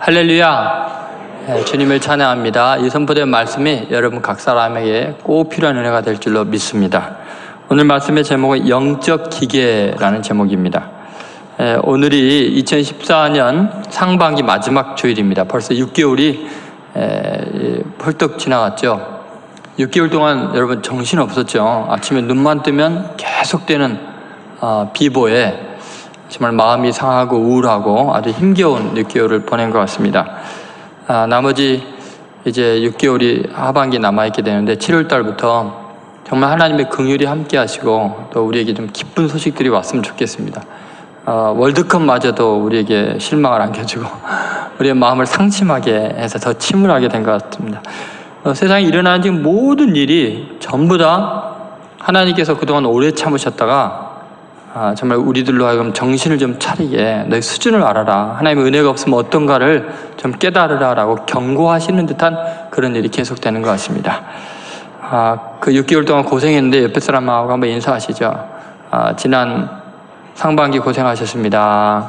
할렐루야. 주님을 찬양합니다. 이 선포된 말씀이 여러분 각 사람에게 꼭 필요한 은혜가 될 줄로 믿습니다. 오늘 말씀의 제목은 영적 기계라는 제목입니다. 오늘이 2014년 상반기 마지막 주일입니다. 벌써 6개월이 펄떡 지나갔죠. 6개월 동안 여러분 정신 없었죠. 아침에 눈만 뜨면 계속되는 비보에 정말 마음이 상하고 우울하고 아주 힘겨운 6개월을 보낸 것 같습니다. 나머지 이제 6개월이 하반기 남아있게 되는데 7월 달부터 정말 하나님의 긍휼이 함께 하시고 또 우리에게 좀 기쁜 소식들이 왔으면 좋겠습니다. 월드컵마저도 우리에게 실망을 안겨주고 우리의 마음을 상심하게 해서 더 침울하게 된 것 같습니다. 세상에 일어나는 지금 모든 일이 전부 다 하나님께서 그동안 오래 참으셨다가 정말 우리들로 하여금 정신을 좀 차리게 너희 수준을 알아라, 하나님의 은혜가 없으면 어떤가를 좀 깨달으라 라고 경고하시는 듯한 그런 일이 계속되는 것 같습니다. 그 6개월 동안 고생했는데 옆에 사람하고 한번 인사하시죠. 지난 상반기 고생하셨습니다.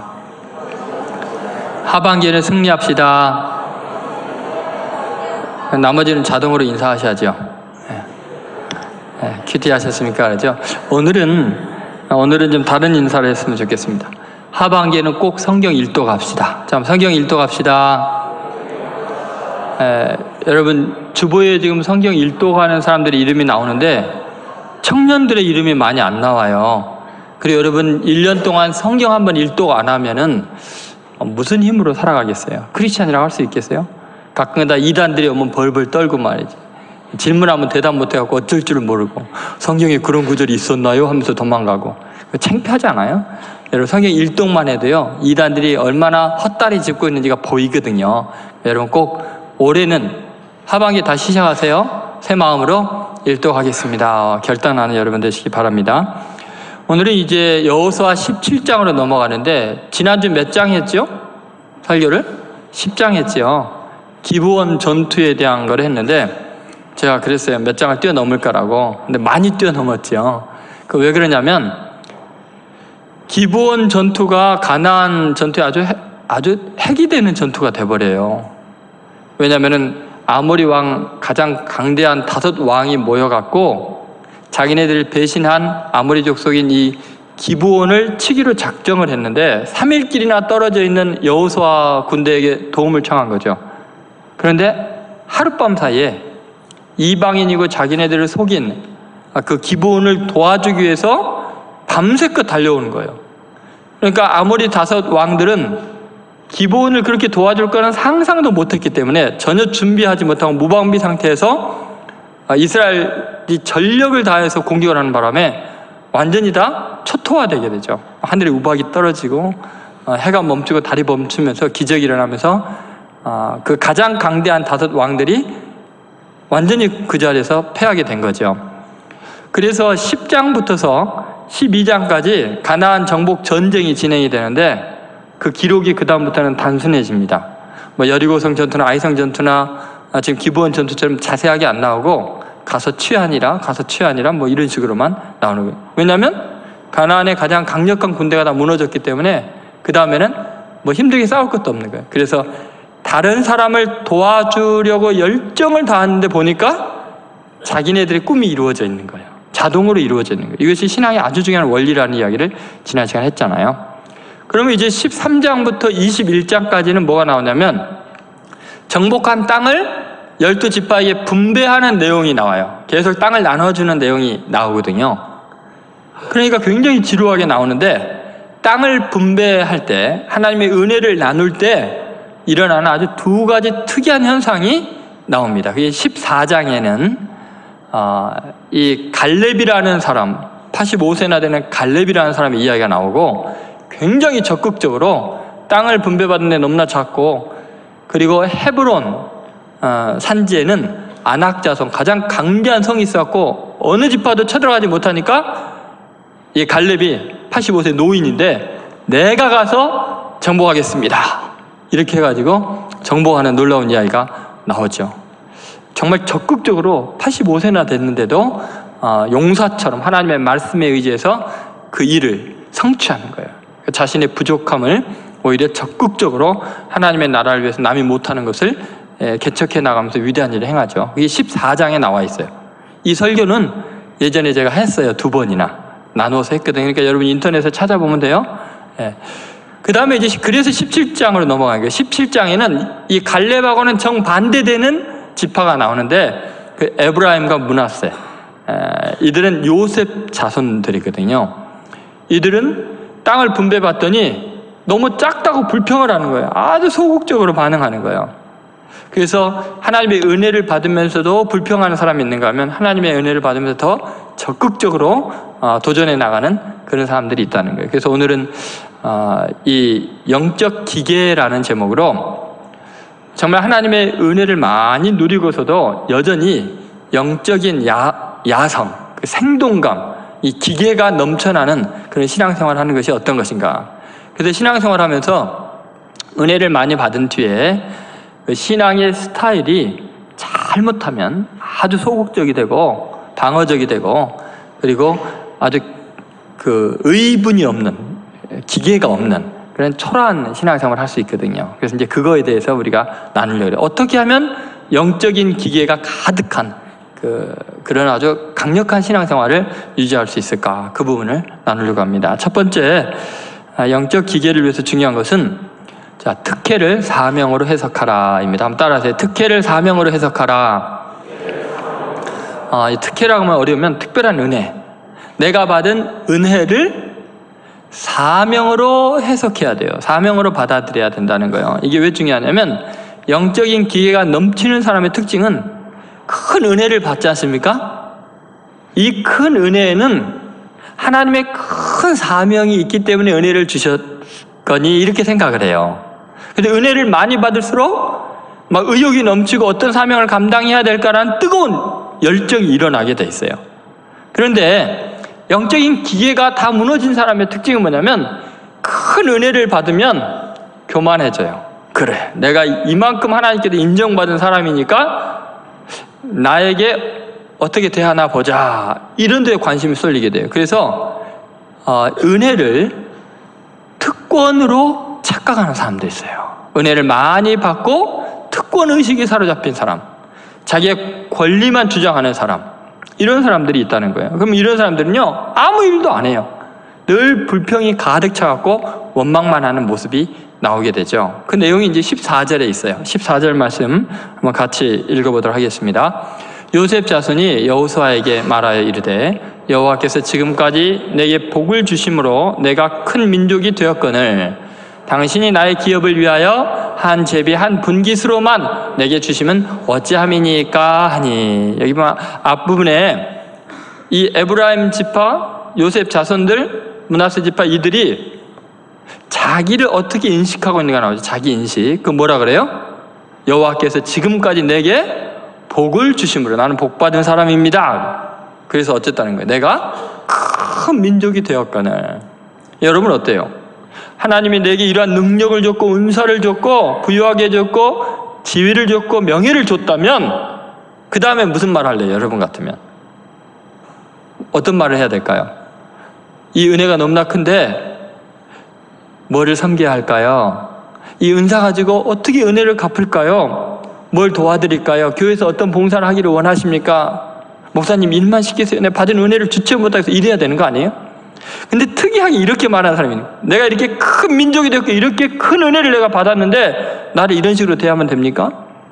하반기에는 승리합시다. 나머지는 자동으로 인사하셔야죠. 큐티 하셨습니까? 그렇죠? 오늘은 좀 다른 인사를 했으면 좋겠습니다. 하반기에는 꼭 성경 읽도 갑시다. 자, 성경 읽도 갑시다. 여러분 주보에 지금 성경 읽도 가는 사람들의 이름이 나오는데 청년들의 이름이 많이 안 나와요. 그리고 여러분 1년 동안 성경 한번 읽도 안 하면은 무슨 힘으로 살아가겠어요? 크리스찬이라고 할 수 있겠어요? 가끔가다 이단들이 오면 벌벌 떨고 말이지. 질문하면 대답 못해갖고 어쩔 줄을 모르고 성경에 그런 구절이 있었나요? 하면서 도망가고. 창피하지 않아요? 여러분 성경 일독만 해도요 이단들이 얼마나 헛다리 짚고 있는지가 보이거든요. 여러분 꼭 올해는 하반기 다시 시작하세요. 새 마음으로 일독하겠습니다. 결단하는 여러분 되시기 바랍니다. 오늘은 이제 여호수아 17장으로 넘어가는데 지난주 몇 장 했죠? 설교를? 10장 했죠. 기브온 전투에 대한 걸 했는데 제가 그랬어요. 몇 장을 뛰어넘을까라고. 근데 많이 뛰어넘었죠. 왜 그러냐면 기브온 전투가 가나안 전투에 아주 핵이 되는 전투가 돼버려요. 왜냐면은 아모리 왕 가장 강대한 5 왕이 모여갖고 자기네들 배신한 아모리 족속인 이 기브온을 치기로 작정을 했는데 3일길이나 떨어져 있는 여호수아 군대에게 도움을 청한 거죠. 그런데 하룻밤 사이에 이방인이고 자기네들을 속인 그 기브온을 도와주기 위해서 밤새껏 달려오는 거예요. 그러니까 아모리 5 왕들은 기브온을 그렇게 도와줄 거는 상상도 못했기 때문에 전혀 준비하지 못하고 무방비 상태에서 이스라엘이 전력을 다해서 공격을 하는 바람에 완전히 다 초토화되게 되죠. 하늘에 우박이 떨어지고 해가 멈추고 달이 멈추면서 기적이 일어나면서 그 가장 강대한 5 왕들이 완전히 그 자리에서 패하게 된 거죠. 그래서 10장부터서 12장까지 가나안 정복 전쟁이 진행이 되는데 그 기록이 그 다음부터는 단순해집니다. 여리고성 전투나 아이성 전투나 지금 기브온 전투처럼 자세하게 안 나오고 가서 취하니라 이런 식으로만 나오는 거예요. 왜냐하면 가나안의 가장 강력한 군대가 다 무너졌기 때문에 그 다음에는 힘들게 싸울 것도 없는 거예요. 그래서 다른 사람을 도와주려고 열정을 다하는데 보니까 자기네들의 꿈이 이루어져 있는 거예요. 자동으로 이루어져 있는 거예요. 이것이 신앙의 아주 중요한 원리라는 이야기를 지난 시간에 했잖아요. 그러면 이제 13장부터 21장까지는 뭐가 나오냐면 정복한 땅을 12지파에게 분배하는 내용이 나와요. 계속 땅을 나눠주는 내용이 나오거든요. 그러니까 굉장히 지루하게 나오는데 땅을 분배할 때 하나님의 은혜를 나눌 때 일어나는 아주 2가지 특이한 현상이 나옵니다. 그게 14장에는 이 갈렙이라는 사람, 85세나 되는 갈렙이라는 사람의 이야기가 나오고 굉장히 적극적으로 땅을 분배받는 데 너무나 작고 그리고 헤브론 산지에는 아낙 자손, 가장 강대한 성이 있었고 어느 지파도 쳐들어가지 못하니까 이 갈렙이 85세 노인인데 내가 가서 정복하겠습니다. 이렇게 해가지고 정복하는 놀라운 이야기가 나오죠. 정말 적극적으로 85세나 됐는데도 용사처럼 하나님의 말씀에 의지해서 그 일을 성취하는 거예요. 자신의 부족함을 오히려 적극적으로 하나님의 나라를 위해서 남이 못하는 것을 개척해 나가면서 위대한 일을 행하죠. 이게 14장에 나와 있어요. 이 설교는 예전에 제가 했어요. 2번이나 나누어서 했거든요. 그러니까 여러분 인터넷에 찾아보면 돼요. 그 다음에 이제 그래서 17장으로 넘어간 거예요. 17장에는 이 갈렙하고는 정반대되는 지파가 나오는데 그 에브라임과 므낫세, 이들은 요셉 자손들이거든요. 이들은 땅을 분배받더니 너무 작다고 불평을 하는 거예요. 아주 소극적으로 반응하는 거예요. 그래서 하나님의 은혜를 받으면서도 불평하는 사람이 있는가 하면 하나님의 은혜를 받으면서 더 적극적으로 도전해 나가는 그런 사람들이 있다는 거예요. 그래서 오늘은 이 영적 기계라는 제목으로 정말 하나님의 은혜를 많이 누리고서도 여전히 영적인 야성, 그 생동감, 이 기계가 넘쳐나는 그런 신앙생활을 하는 것이 어떤 것인가. 그래서 신앙생활을 하면서 은혜를 많이 받은 뒤에 그 신앙의 스타일이 잘못하면 아주 소극적이 되고 방어적이 되고 그리고 아주 그 의분이 없는, 기계가 없는 그런 초라한 신앙생활을 할 수 있거든요. 그래서 이제 그거에 대해서 우리가 나누려고 해요. 어떻게 하면 영적인 기계가 가득한 그런 아주 강력한 신앙생활을 유지할 수 있을까? 그 부분을 나누려고 합니다. 첫 번째, 영적 기계를 위해서 중요한 것은 자, 특혜를 사명으로 해석하라입니다. 한번 따라하세요. 특혜를 사명으로 해석하라. 이 특혜라고 하면 어려우면 특별한 은혜. 내가 받은 은혜를 사명으로 해석해야 돼요. 사명으로 받아들여야 된다는 거예요. 이게 왜 중요하냐면 영적인 기회가 넘치는 사람의 특징은 큰 은혜를 받지 않습니까? 이 큰 은혜에는 하나님의 큰 사명이 있기 때문에 은혜를 주셨거니 이렇게 생각을 해요. 근데 은혜를 많이 받을수록 막 의욕이 넘치고 어떤 사명을 감당해야 될까라는 뜨거운 열정이 일어나게 돼 있어요. 그런데 영적인 기계가 다 무너진 사람의 특징은 뭐냐면 큰 은혜를 받으면 교만해져요. 그래, 내가 이만큼 하나님께서 인정받은 사람이니까 나에게 어떻게 대하나 보자, 이런 데에 관심이 쏠리게 돼요. 그래서 은혜를 특권으로 착각하는 사람도 있어요. 은혜를 많이 받고 특권의식에 사로잡힌 사람, 자기의 권리만 주장하는 사람, 이런 사람들이 있다는 거예요. 그럼 이런 사람들은요, 아무 일도 안 해요. 늘 불평이 가득 차갖고 원망만 하는 모습이 나오게 되죠. 그 내용이 이제 14절에 있어요. 14절 말씀 한번 같이 읽어보도록 하겠습니다. 요셉 자손이 여호수아에게 말하여 이르되 여호와께서 지금까지 내게 복을 주심으로 내가 큰 민족이 되었거늘 당신이 나의 기업을 위하여 한 제비 한 분깃으로만 내게 주시면 어찌함이니까 하니. 여기 앞부분에 이 에브라임 지파, 요셉 자손들, 므낫세 지파 이들이 자기를 어떻게 인식하고 있는가 나오죠. 자기 인식. 그 뭐라 그래요? 여호와께서 지금까지 내게 복을 주심으로 나는 복받은 사람입니다. 그래서 어쨌다는 거예요. 내가 큰 민족이 되었거늘. 여러분 어때요? 하나님이 내게 이러한 능력을 줬고 은사를 줬고 부유하게 줬고 지위를 줬고 명예를 줬다면 그 다음에 무슨 말 할래요? 여러분 같으면 어떤 말을 해야 될까요? 이 은혜가 너무나 큰데 뭐를 섬겨야 할까요? 이 은사 가지고 어떻게 은혜를 갚을까요? 뭘 도와드릴까요? 교회에서 어떤 봉사를 하기를 원하십니까? 목사님 일만 시키세요. 내가 받은 은혜를 주체 못하겠어. 이래야 되는 거 아니에요? 근데 특이하게 이렇게 말하는 사람이 있는 거예요. 내가 이렇게 큰 민족이 되었고 이렇게 큰 은혜를 내가 받았는데 나를 이런 식으로 대하면 됩니까?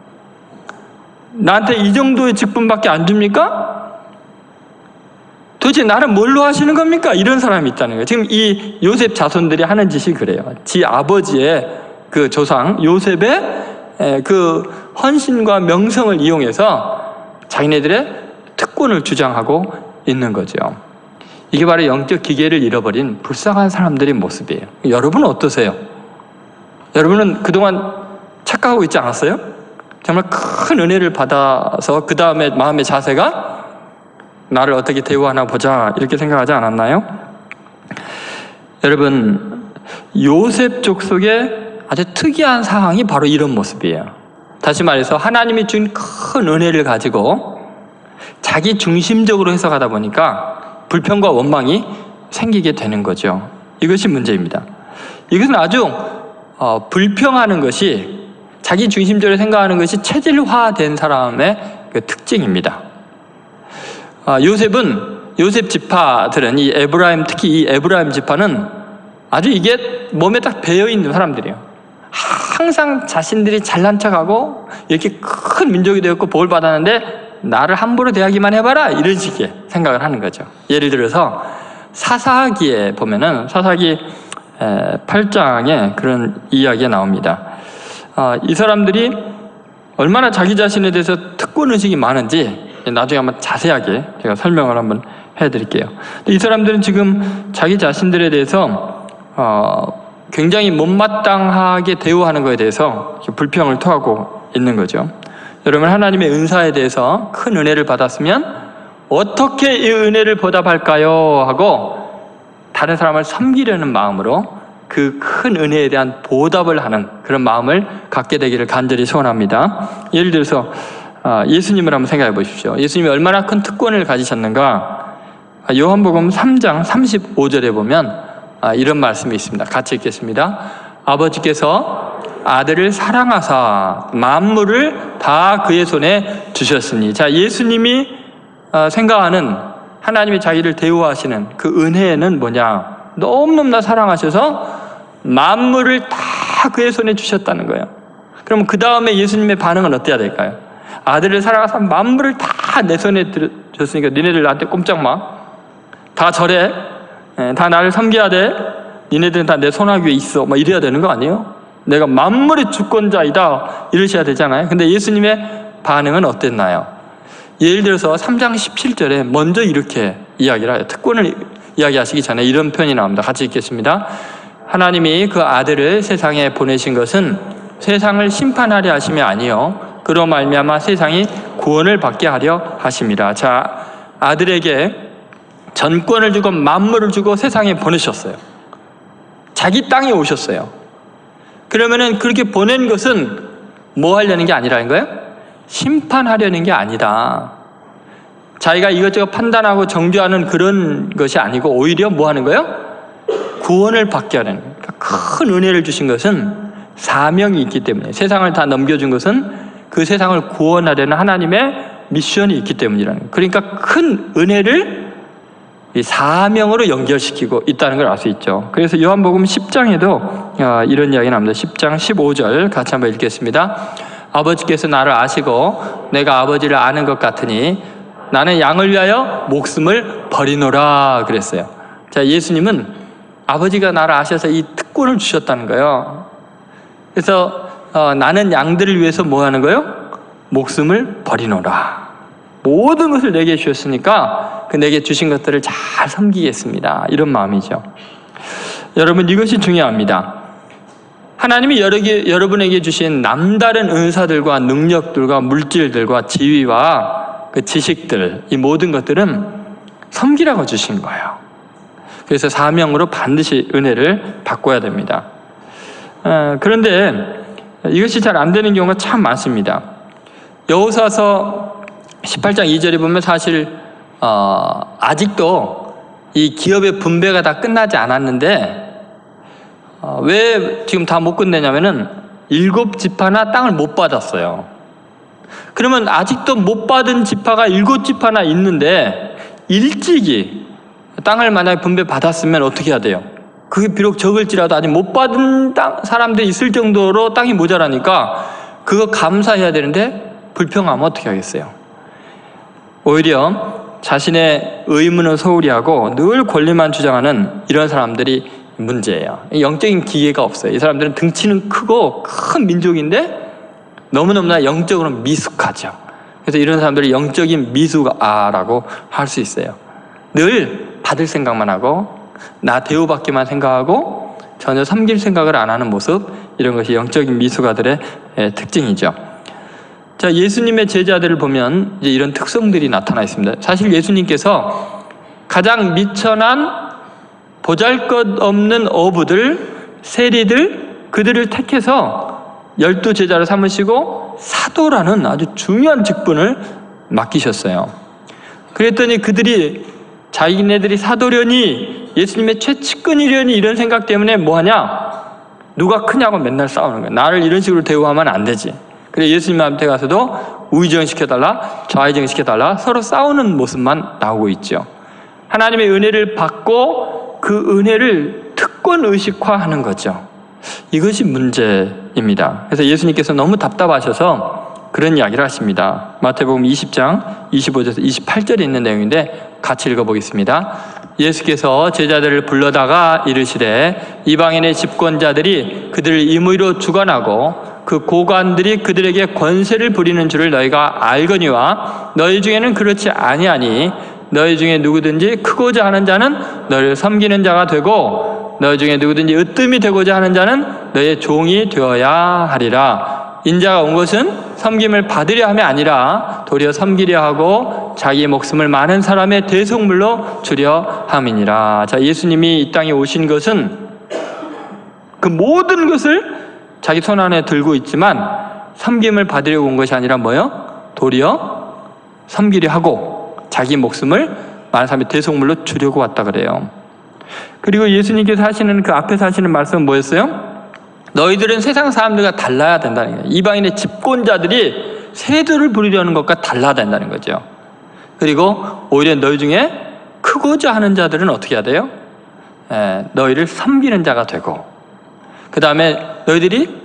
나한테 이 정도의 직분밖에 안 줍니까? 도대체 나를 뭘로 하시는 겁니까? 이런 사람이 있다는 거예요. 지금 이 요셉 자손들이 하는 짓이 그래요. 지 아버지의 그 조상 요셉의 그 헌신과 명성을 이용해서 자기네들의 특권을 주장하고 있는 거죠. 이게 바로 영적 기계를 잃어버린 불쌍한 사람들의 모습이에요. 여러분은 어떠세요? 여러분은 그동안 착각하고 있지 않았어요? 정말 큰 은혜를 받아서 그 다음에 마음의 자세가 나를 어떻게 대우하나 보자 이렇게 생각하지 않았나요? 여러분, 요셉 족속의 아주 특이한 상황이 바로 이런 모습이에요. 다시 말해서 하나님이 준 큰 은혜를 가지고 자기 중심적으로 해석하다 보니까 불평과 원망이 생기게 되는 거죠. 이것이 문제입니다. 이것은 아주 불평하는 것이, 자기 중심적으로 생각하는 것이 체질화된 사람의 그 특징입니다. 요셉 지파들은 이 에브라임, 특히 이 에브라임 지파는 아주 이게 몸에 딱 배어 있는 사람들이에요. 항상 자신들이 잘난 척하고 이렇게 큰 민족이 되었고 복을 받았는데 나를 함부로 대하기만 해봐라, 이런 식의 생각을 하는 거죠. 예를 들어서 사사기에 보면은 사사기 8장에 그런 이야기가 나옵니다. 이 사람들이 얼마나 자기 자신에 대해서 특권의식이 많은지 나중에 한번 자세하게 제가 설명을 한번 해드릴게요. 이 사람들은 지금 자기 자신들에 대해서 굉장히 못마땅하게 대우하는 것에 대해서 불평을 토하고 있는 거죠. 여러분, 하나님의 은사에 대해서 큰 은혜를 받았으면 어떻게 이 은혜를 보답할까요? 하고 다른 사람을 섬기려는 마음으로 그 큰 은혜에 대한 보답을 하는 그런 마음을 갖게 되기를 간절히 소원합니다. 예를 들어서 예수님을 한번 생각해 보십시오. 예수님이 얼마나 큰 특권을 가지셨는가. 요한복음 3장 35절에 보면 이런 말씀이 있습니다. 같이 읽겠습니다. 아버지께서 아들을 사랑하사 만물을 다 그의 손에 주셨으니. 자, 예수님이 생각하는 하나님이 자기를 대우하시는 그 은혜는 뭐냐? 너무너무나 사랑하셔서 만물을 다 그의 손에 주셨다는 거예요. 그럼 그 다음에 예수님의 반응은 어때야 될까요? 아들을 사랑하사 만물을 다 내 손에 줬으니까 니네들 나한테 꼼짝 마. 다 절해. 다 나를 섬겨야 돼. 니네들은 다 내 손아귀에 있어. 뭐 이래야 되는 거 아니에요? 내가 만물의 주권자이다, 이러셔야 되잖아요. 근데 예수님의 반응은 어땠나요? 예를 들어서 3장 17절에 먼저 이렇게 이야기를 해요. 특권을 이야기하시기 전에 이런 표현이 나옵니다. 같이 읽겠습니다. 하나님이 그 아들을 세상에 보내신 것은 세상을 심판하려 하심이 아니요 그로 말미암아 세상이 구원을 받게 하려 하심이라. 자, 아들에게 전권을 주고 만물을 주고 세상에 보내셨어요. 자기 땅에 오셨어요. 그러면은 그렇게 보낸 것은 뭐 하려는 게 아니라는 거예요? 심판하려는 게 아니다. 자기가 이것저것 판단하고 정죄하는 그런 것이 아니고 오히려 뭐 하는 거예요? 구원을 받게 하는. 그러니까 큰 은혜를 주신 것은 사명이 있기 때문에, 세상을 다 넘겨준 것은 그 세상을 구원하려는 하나님의 미션이 있기 때문이라는 거예요. 그러니까 큰 은혜를 이 사명으로 연결시키고 있다는 걸 알 수 있죠. 그래서 요한복음 10장에도 이런 이야기 나옵니다. 10장 15절 같이 한번 읽겠습니다. 아버지께서 나를 아시고 내가 아버지를 아는 것 같으니 나는 양을 위하여 목숨을 버리노라 그랬어요. 자, 예수님은 아버지가 나를 아셔서 이 특권을 주셨다는 거예요. 그래서 나는 양들을 위해서 뭐 하는 거예요? 목숨을 버리노라. 모든 것을 내게 주셨으니까 그 내게 주신 것들을 잘 섬기겠습니다, 이런 마음이죠. 여러분, 이것이 중요합니다. 하나님이 여러분에게 주신 남다른 은사들과 능력들과 물질들과 지위와 그 지식들, 이 모든 것들은 섬기라고 주신 거예요. 그래서 사명으로 반드시 은혜를 바꿔야 됩니다. 그런데 이것이 잘 안 되는 경우가 참 많습니다. 여호수아서 18장 2절에 보면 사실 아직도 이 기업의 분배가 다 끝나지 않았는데 왜 지금 다 못 끝내냐면은 7지파나 땅을 못 받았어요. 그러면 아직도 못 받은 지파가 7지파나 있는데 일찍이 땅을 만약에 분배 받았으면 어떻게 해야 돼요? 그게 비록 적을지라도 아직 못 받은 사람들이 있을 정도로 땅이 모자라니까 그거 감사해야 되는데 불평하면 어떻게 하겠어요? 오히려 자신의 의문을 소홀히 하고 늘 권리만 주장하는 이런 사람들이 문제예요. 영적인 기회가 없어요. 이 사람들은 등치는 크고 큰 민족인데 너무너무나 영적으로 미숙하죠. 그래서 이런 사람들이 영적인 미숙아라고 할 수 있어요. 늘 받을 생각만 하고 나 대우받기만 생각하고 전혀 섬길 생각을 안 하는 모습, 이런 것이 영적인 미숙아들의 특징이죠. 자, 예수님의 제자들을 보면 이제 이런 특성들이 나타나 있습니다. 사실 예수님께서 가장 미천한 보잘것없는 어부들, 세리들, 그들을 택해서 12제자를 삼으시고 사도라는 아주 중요한 직분을 맡기셨어요. 그랬더니 그들이 자기네들이 사도려니 예수님의 최측근이려니 이런 생각 때문에 뭐하냐? 누가 크냐고 맨날 싸우는 거예요. 나를 이런 식으로 대우하면 안 되지. 그래 예수님한테 가서도 우의정시켜달라, 좌의정시켜달라 서로 싸우는 모습만 나오고 있죠. 하나님의 은혜를 받고 그 은혜를 특권의식화하는 거죠. 이것이 문제입니다. 그래서 예수님께서 너무 답답하셔서 그런 이야기를 하십니다. 마태복음 20장 25절에서 28절에 있는 내용인데 같이 읽어보겠습니다. 예수께서 제자들을 불러다가 이르시되 이방인의 집권자들이 그들을 임의로 주관하고 그 고관들이 그들에게 권세를 부리는 줄을 너희가 알거니와 너희 중에는 그렇지 아니하니 너희 중에 누구든지 크고자 하는 자는 너희를 섬기는 자가 되고 너희 중에 누구든지 으뜸이 되고자 하는 자는 너희의 종이 되어야 하리라. 인자가 온 것은 섬김을 받으려 함이 아니라 도리어 섬기려 하고 자기의 목숨을 많은 사람의 대속물로 주려 함이니라. 자, 예수님이 이 땅에 오신 것은 그 모든 것을 자기 손 안에 들고 있지만 섬김을 받으려고 온 것이 아니라 뭐요? 도리어 섬기려 하고 자기 목숨을 많은 사람의 대속물로 주려고 왔다 그래요. 그리고 예수님께서 하시는 그 앞에서 하시는 말씀은 뭐였어요? 너희들은 세상 사람들과 달라야 된다는 거예요. 이방인의 집권자들이 세도를 부리려는 것과 달라야 된다는 거죠. 그리고 오히려 너희 중에 크고자 하는 자들은 어떻게 해야 돼요? 너희를 섬기는 자가 되고 그 다음에 너희들이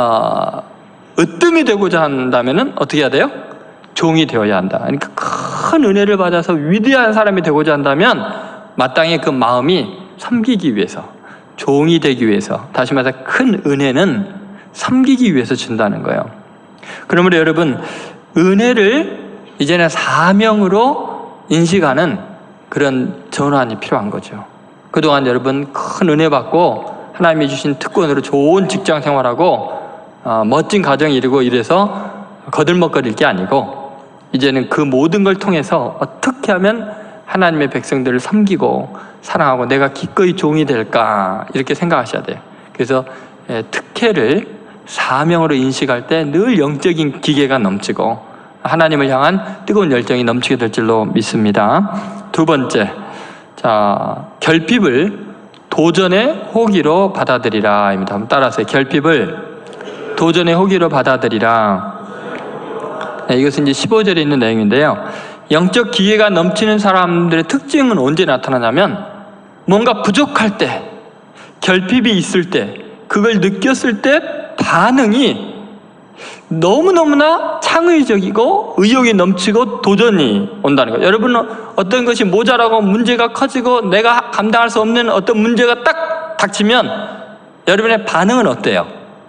으뜸이 되고자 한다면 어떻게 해야 돼요? 종이 되어야 한다. 그러니까 큰 은혜를 받아서 위대한 사람이 되고자 한다면 마땅히 그 마음이 섬기기 위해서, 종이 되기 위해서, 다시 말해서 큰 은혜는 섬기기 위해서 준다는 거예요. 그러므로 여러분, 은혜를 이제는 사명으로 인식하는 그런 전환이 필요한 거죠. 그동안 여러분 큰 은혜 받고 하나님이 주신 특권으로 좋은 직장 생활하고 멋진 가정 이루고 이래서 거들먹거릴 게 아니고 이제는 그 모든 걸 통해서 어떻게 하면 하나님의 백성들을 섬기고 사랑하고 내가 기꺼이 종이 될까 이렇게 생각하셔야 돼요. 그래서 특혜를 사명으로 인식할 때 늘 영적인 기계가 넘치고 하나님을 향한 뜨거운 열정이 넘치게 될 줄로 믿습니다. 두 번째, 자, 결핍을 도전의 호기로 받아들이라 입니다. 한번 따라하세요. 결핍을 도전의 호기로 받아들이라. 이것은 이제 15절에 있는 내용인데요. 영적 기회가 넘치는 사람들의 특징은 언제 나타나냐면 뭔가 부족할 때, 결핍이 있을 때, 그걸 느꼈을 때 반응이 너무너무나 창의적이고 의욕이 넘치고 도전이 온다는 거예요. 여러분은 어떤 것이 모자라고 문제가 커지고 내가 감당할 수 없는 어떤 문제가 딱 닥치면 여러분의 반응은 어때요?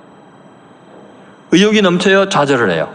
의욕이 넘쳐요? 좌절을 해요?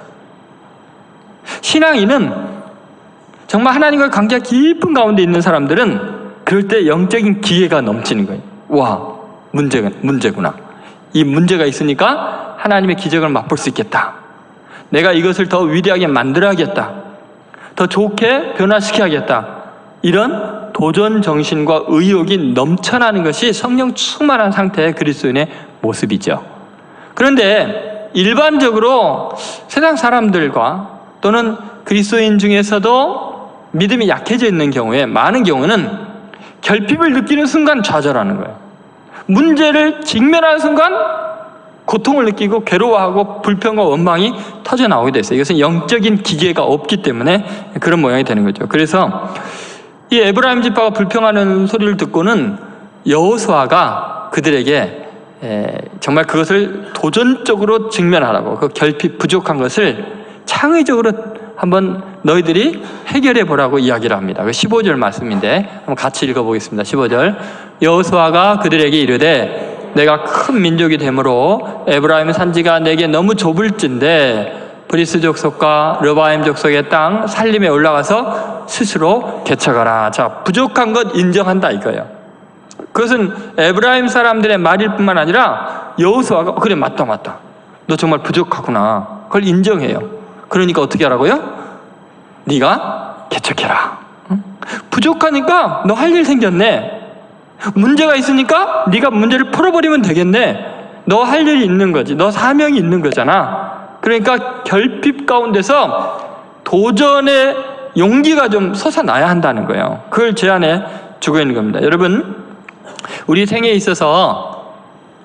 신앙인은 정말 하나님과 관계가 깊은 가운데 있는 사람들은 그럴 때 영적인 기회가 넘치는 거예요. 와, 문제구나. 이 문제가 있으니까 하나님의 기적을 맛볼 수 있겠다. 내가 이것을 더 위대하게 만들어야겠다. 더 좋게 변화시켜야겠다. 이런 도전 정신과 의욕이 넘쳐나는 것이 성령 충만한 상태의 그리스도인의 모습이죠. 그런데 일반적으로 세상 사람들과 또는 그리스도인 중에서도 믿음이 약해져 있는 경우에 많은 경우는 결핍을 느끼는 순간 좌절하는 거예요. 문제를 직면하는 순간 고통을 느끼고 괴로워하고 불평과 원망이 터져 나오게 됐어요. 이것은 영적인 기계가 없기 때문에 그런 모양이 되는 거죠. 그래서 이 에브라임 지파가 불평하는 소리를 듣고는 여호수아가 그들에게 정말 그것을 도전적으로 직면하라고, 그 결핍 부족한 것을 창의적으로 한번 너희들이 해결해 보라고 이야기를 합니다. 그 15절 말씀인데 한번 같이 읽어보겠습니다. 15절. 여호수아가 그들에게 이르되 내가 큰 민족이 되므로 에브라임 산지가 내게 너무 좁을진데 브리스 족속과 르바임 족속의 땅 살림에 올라가서 스스로 개척하라. 자, 부족한 것 인정한다 이거예요. 그것은 에브라임 사람들의 말일 뿐만 아니라 여호수아가 그래 맞다 너 정말 부족하구나 그걸 인정해요. 그러니까 어떻게 하라고요? 네가 개척해라. 부족하니까 너 할 일 생겼네. 문제가 있으니까 네가 문제를 풀어버리면 되겠네. 너 할 일이 있는 거지. 너 사명이 있는 거잖아. 그러니까 결핍 가운데서 도전의 용기가 좀 솟아나야 한다는 거예요. 그걸 제안해 주고 있는 겁니다. 여러분, 우리 생애에 있어서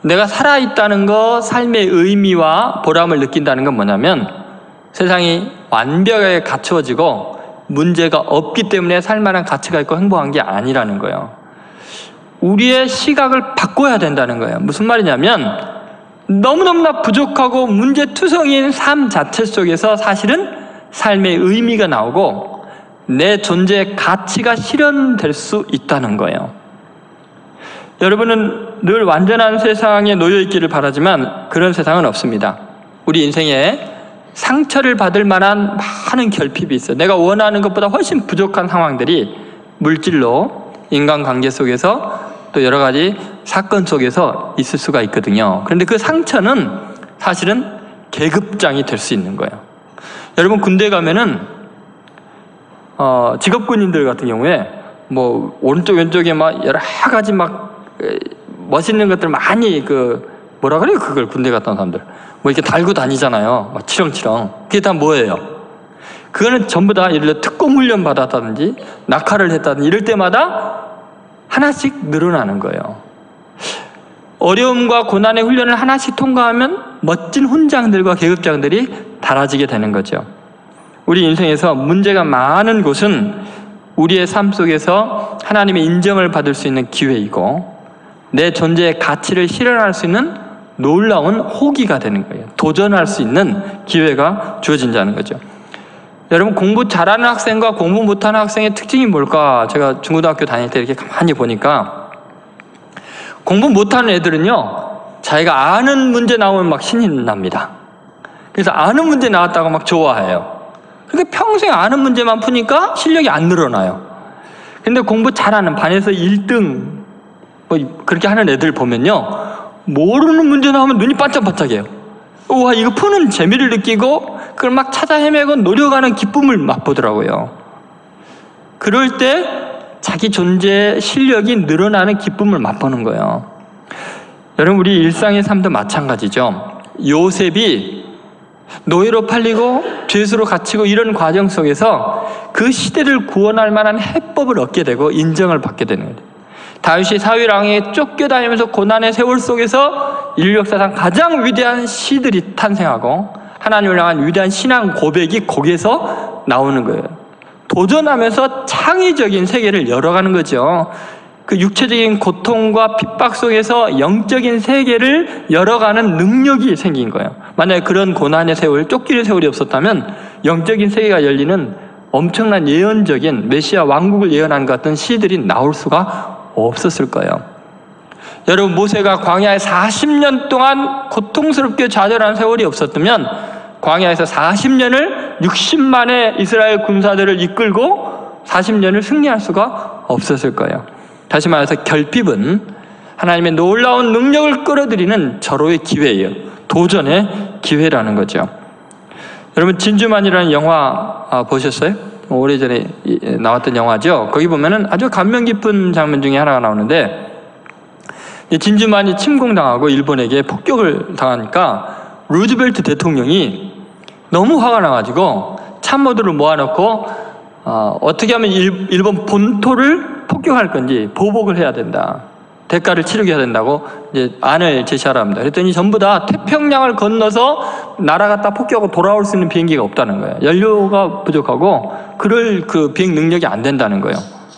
내가 살아있다는 거, 삶의 의미와 보람을 느낀다는 건 뭐냐면 세상이 완벽하게 갖추어지고 문제가 없기 때문에 살만한 가치가 있고 행복한 게 아니라는 거예요. 우리의 시각을 바꿔야 된다는 거예요. 무슨 말이냐면 너무너무나 부족하고 문제투성이인 삶 자체 속에서 사실은 삶의 의미가 나오고 내 존재의 가치가 실현될 수 있다는 거예요. 여러분은 늘 완전한 세상에 놓여 있기를 바라지만 그런 세상은 없습니다. 우리 인생에 상처를 받을 만한 많은 결핍이 있어요. 내가 원하는 것보다 훨씬 부족한 상황들이 물질로, 인간관계 속에서 또 여러 가지 사건 속에서 있을 수가 있거든요. 그런데 그 상처는 사실은 계급장이 될 수 있는 거예요. 여러분 군대 가면은 직업군인들 같은 경우에 뭐 오른쪽 왼쪽에 막 여러 가지 막 멋있는 것들 많이 뭐라 그래요? 그걸 군대 갔다 온 사람들 뭐 이렇게 달고 다니잖아요. 막 치렁치렁. 그게 다 뭐예요? 그거는 전부 다 예를 들어 특공 훈련 받았다든지 낙하를 했다든지 이럴 때마다 하나씩 늘어나는 거예요. 어려움과 고난의 훈련을 하나씩 통과하면 멋진 훈장들과 계급장들이 달아지게 되는 거죠. 우리 인생에서 문제가 많은 곳은 우리의 삶 속에서 하나님의 인정을 받을 수 있는 기회이고 내 존재의 가치를 실현할 수 있는 놀라운 호기가 되는 거예요. 도전할 수 있는 기회가 주어진다는 거죠. 여러분 공부 잘하는 학생과 공부 못하는 학생의 특징이 뭘까? 제가 중고등학교 다닐 때 이렇게 가만히 보니까 공부 못하는 애들은요 자기가 아는 문제 나오면 막 신이 납니다. 그래서 아는 문제 나왔다고 막 좋아해요. 근데 평생 아는 문제만 푸니까 실력이 안 늘어나요. 근데 공부 잘하는 반에서 1등 뭐 그렇게 하는 애들 보면요 모르는 문제 나오면 눈이 반짝반짝해요. 우와 이거 푸는 재미를 느끼고 그걸 막 찾아 헤매고 노력하는 기쁨을 맛보더라고요. 그럴 때 자기 존재의 실력이 늘어나는 기쁨을 맛보는 거예요. 여러분 우리 일상의 삶도 마찬가지죠. 요셉이 노예로 팔리고 죄수로 갇히고 이런 과정 속에서 그 시대를 구원할 만한 해법을 얻게 되고 인정을 받게 되는 거예요. 다윗이 사위랑에 쫓겨다니면서 고난의 세월 속에서 인류 역사상 가장 위대한 시들이 탄생하고 하나님을 향한 위대한 신앙 고백이 거기에서 나오는 거예요. 도전하면서 창의적인 세계를 열어가는 거죠. 그 육체적인 고통과 핍박 속에서 영적인 세계를 열어가는 능력이 생긴 거예요. 만약에 그런 고난의 세월, 쫓기는 세월이 없었다면 영적인 세계가 열리는 엄청난 예언적인 메시아 왕국을 예언한 것 같은 시들이 나올 수가 없었을 거예요. 여러분 모세가 광야에 40년 동안 고통스럽게 좌절한 세월이 없었다면 광야에서 40년을 60만의 이스라엘 군사들을 이끌고 40년을 승리할 수가 없었을 거예요. 다시 말해서 결핍은 하나님의 놀라운 능력을 끌어들이는 절호의 기회예요. 도전의 기회라는 거죠. 여러분 진주만이라는 영화 보셨어요? 오래전에 나왔던 영화죠. 거기 보면은 아주 감명 깊은 장면 중에 하나가 나오는데 진주만이 침공당하고 일본에게 폭격을 당하니까 루즈벨트 대통령이 너무 화가 나가지고 참모들을 모아놓고 어떻게 하면 일본 본토를 폭격할 건지 보복을 해야 된다. 대가를 치르게 해야 된다고 이제 안을 제시하라 합니다. 그랬더니 전부 다 태평양을 건너서 날아갔다 폭격하고 돌아올 수 있는 비행기가 없다는 거예요. 연료가 부족하고 그럴 그 비행 능력이 안 된다는 거예요.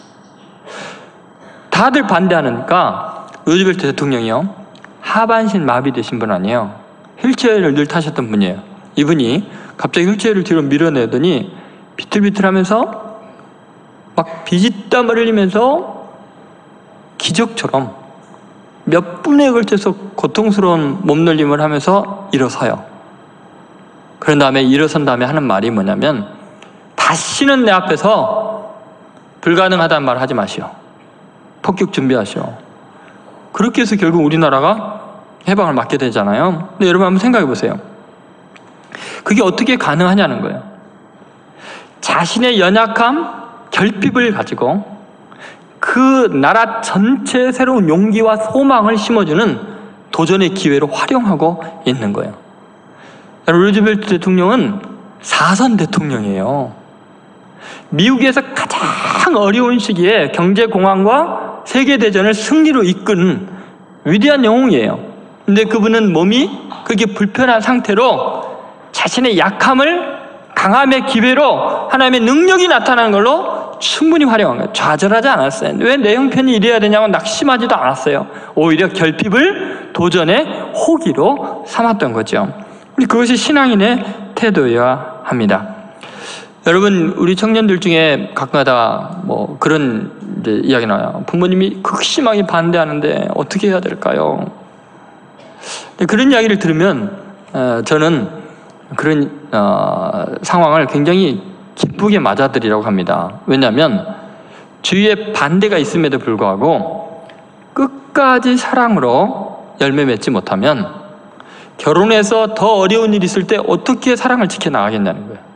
다들 반대하니까 루즈벨트 대통령이요. 하반신 마비되신 분 아니에요. 휠체어를 늘 타셨던 분이에요. 이분이 갑자기 휠체어를 뒤로 밀어내더니 비틀비틀하면서 막 비짓땀을 흘리면서 기적처럼 몇 분에 걸쳐서 고통스러운 몸놀림을 하면서 일어서요. 그런 다음에 일어선 다음에 하는 말이 뭐냐면 다시는 내 앞에서 불가능하다는 말 하지 마시오. 폭격 준비하시오. 그렇게 해서 결국 우리나라가 해방을 맞게 되잖아요. 근데 여러분 한번 생각해 보세요. 그게 어떻게 가능하냐는 거예요. 자신의 연약함, 결핍을 가지고 그 나라 전체의 새로운 용기와 소망을 심어주는 도전의 기회로 활용하고 있는 거예요. 루즈벨트 대통령은 4선 대통령이에요. 미국에서 가장 어려운 시기에 경제공황과 세계대전을 승리로 이끈 위대한 영웅이에요. 근데 그분은 몸이 그렇게 불편한 상태로 자신의 약함을 강함의 기회로 하나님의 능력이 나타나는 걸로 충분히 활용한 거예요. 좌절하지 않았어요. 왜 내 형편이 이래야 되냐고 낙심하지도 않았어요. 오히려 결핍을 도전의 호기로 삼았던 거죠. 그것이 신앙인의 태도여야 합니다. 여러분, 우리 청년들 중에 가끔가다 그런 이야기 나와요. 부모님이 극심하게 반대하는데 어떻게 해야 될까요? 그런 이야기를 들으면 저는 그런 상황을 굉장히 기쁘게 맞아들이라고 합니다. 왜냐하면 주위에 반대가 있음에도 불구하고 끝까지 사랑으로 열매 맺지 못하면 결혼해서 더 어려운 일이 있을 때 어떻게 사랑을 지켜나가겠냐는 거예요.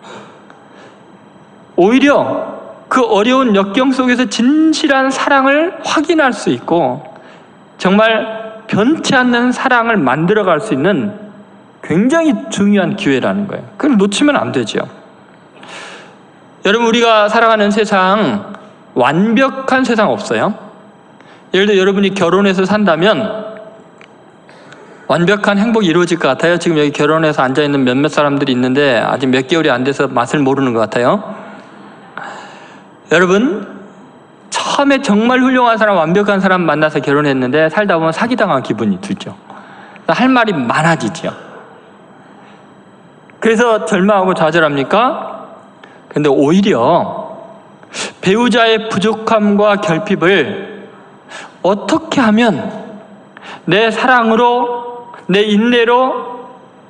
오히려 그 어려운 역경 속에서 진실한 사랑을 확인할 수 있고 정말 변치 않는 사랑을 만들어갈 수 있는 굉장히 중요한 기회라는 거예요. 그걸 놓치면 안 되죠. 여러분, 우리가 살아가는 세상, 완벽한 세상 없어요. 예를 들어 여러분이 결혼해서 산다면 완벽한 행복이 이루어질 것 같아요? 지금 여기 결혼해서 앉아있는 몇몇 사람들이 있는데 아직 몇 개월이 안 돼서 맛을 모르는 것 같아요. 여러분, 처음에 정말 훌륭한 사람, 완벽한 사람 만나서 결혼했는데 살다 보면 사기당한 기분이 들죠. 할 말이 많아지죠. 그래서 절망하고 좌절합니까? 근데 오히려 배우자의 부족함과 결핍을 어떻게 하면 내 사랑으로, 내 인내로,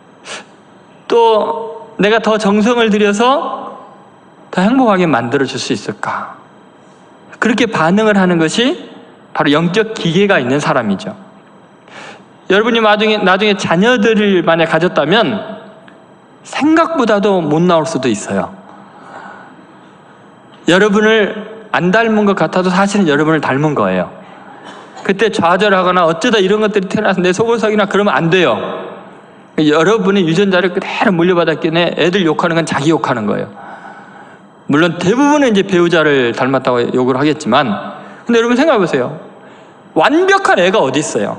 또 내가 더 정성을 들여서 더 행복하게 만들어줄 수 있을까? 그렇게 반응을 하는 것이 바로 영적 기계가 있는 사람이죠. 여러분이 나중에 자녀들을 만약 가졌다면 생각보다도 못 나올 수도 있어요. 여러분을 안 닮은 것 같아도 사실은 여러분을 닮은 거예요. 그때 좌절하거나 어쩌다 이런 것들이 태어나서 내 속을 썩이나 그러면 안 돼요. 여러분의 유전자를 그대로 물려받았기 때문에 애들 욕하는 건 자기 욕하는 거예요. 물론 대부분은 이제 배우자를 닮았다고 욕을 하겠지만, 근데 여러분 생각해 보세요. 완벽한 애가 어디 있어요?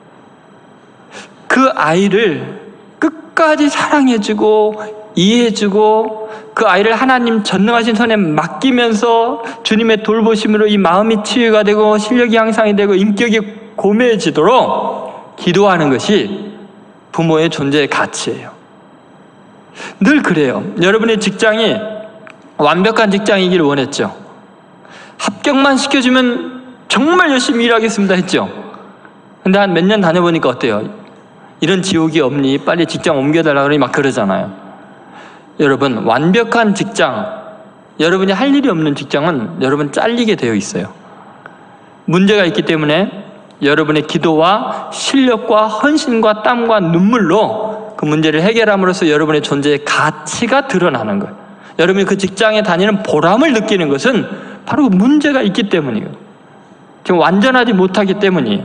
그 아이를 끝까지 사랑해주고 이해해주고 그 아이를 하나님 전능하신 손에 맡기면서 주님의 돌보심으로 이 마음이 치유가 되고 실력이 향상이 되고 인격이 고매해지도록 기도하는 것이 부모의 존재의 가치예요. 늘 그래요. 여러분의 직장이 완벽한 직장이기를 원했죠. 합격만 시켜주면 정말 열심히 일하겠습니다 했죠. 근데 한 몇 년 다녀보니까 어때요? 이런 지옥이 없니? 빨리 직장 옮겨달라 그러니 막 그러잖아요. 여러분, 완벽한 직장, 여러분이 할 일이 없는 직장은 여러분 잘리게 되어 있어요. 문제가 있기 때문에 여러분의 기도와 실력과 헌신과 땀과 눈물로 그 문제를 해결함으로써 여러분의 존재의 가치가 드러나는 거예요. 여러분이 그 직장에 다니는 보람을 느끼는 것은 바로 그 문제가 있기 때문이에요. 지금 완전하지 못하기 때문이에요.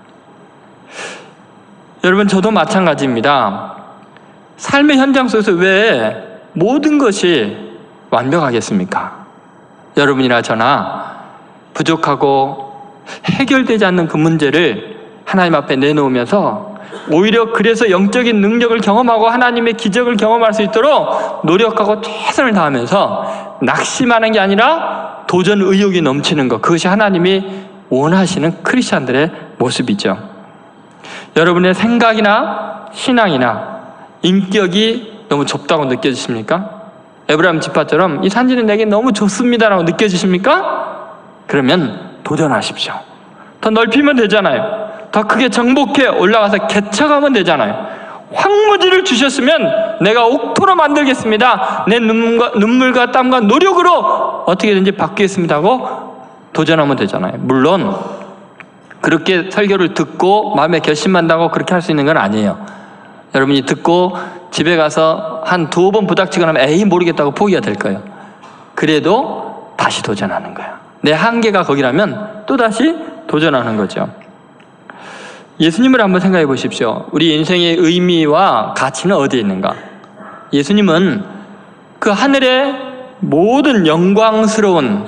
여러분, 저도 마찬가지입니다. 삶의 현장 속에서 왜 모든 것이 완벽하겠습니까? 여러분이나 저나 부족하고 해결되지 않는 그 문제를 하나님 앞에 내놓으면서 오히려 그래서 영적인 능력을 경험하고 하나님의 기적을 경험할 수 있도록 노력하고 최선을 다하면서 낙심하는 게 아니라 도전 의욕이 넘치는 것, 그것이 하나님이 원하시는 크리스찬들의 모습이죠. 여러분의 생각이나 신앙이나 인격이 너무 좁다고 느껴지십니까? 에브라임 지파처럼 이 산지는 내게 너무 좁습니다라고 느껴지십니까? 그러면 도전하십시오. 더 넓히면 되잖아요. 더 크게 정복해 올라가서 개척하면 되잖아요. 황무지를 주셨으면 내가 옥토로 만들겠습니다. 내 눈물과 땀과 노력으로 어떻게든지 바뀌겠습니다 하고 도전하면 되잖아요. 물론 그렇게 설교를 듣고 마음에 결심한다고 그렇게 할 수 있는 건 아니에요. 여러분이 듣고 집에 가서 한 2번 부닥치거나 하면 에이 모르겠다고 포기가 될 거예요. 그래도 다시 도전하는 거예요. 내 한계가 거기라면 또다시 도전하는 거죠. 예수님을 한번 생각해 보십시오. 우리 인생의 의미와 가치는 어디에 있는가? 예수님은 그 하늘의 모든 영광스러운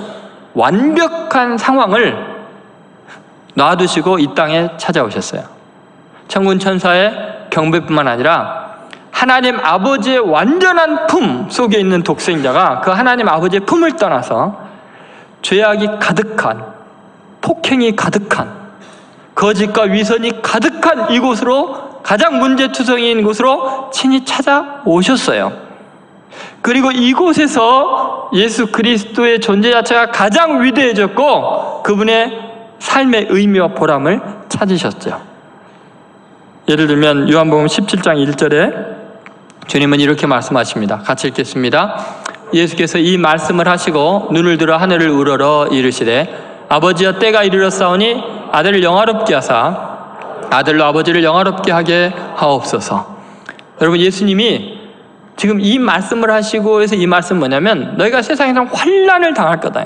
완벽한 상황을 놔두시고 이 땅에 찾아오셨어요. 천군 천사의 경배뿐만 아니라 하나님 아버지의 완전한 품 속에 있는 독생자가 그 하나님 아버지의 품을 떠나서 죄악이 가득한, 폭행이 가득한, 거짓과 위선이 가득한 이곳으로, 가장 문제투성이인 곳으로 친히 찾아오셨어요. 그리고 이곳에서 예수 그리스도의 존재 자체가 가장 위대해졌고 그분의 삶의 의미와 보람을 찾으셨죠. 예를 들면 요한복음 17장 1절에 주님은 이렇게 말씀하십니다. 같이 읽겠습니다. 예수께서 이 말씀을 하시고 눈을 들어 하늘을 우러러 이르시되 아버지여 때가 이르렀사오니 아들을 영화롭게 하사 아들로 아버지를 영화롭게 하게 하옵소서. 여러분, 예수님이 지금 이 말씀을 하시고 해서 이 말씀은 뭐냐면 너희가 세상에서 환난을 당할 거다.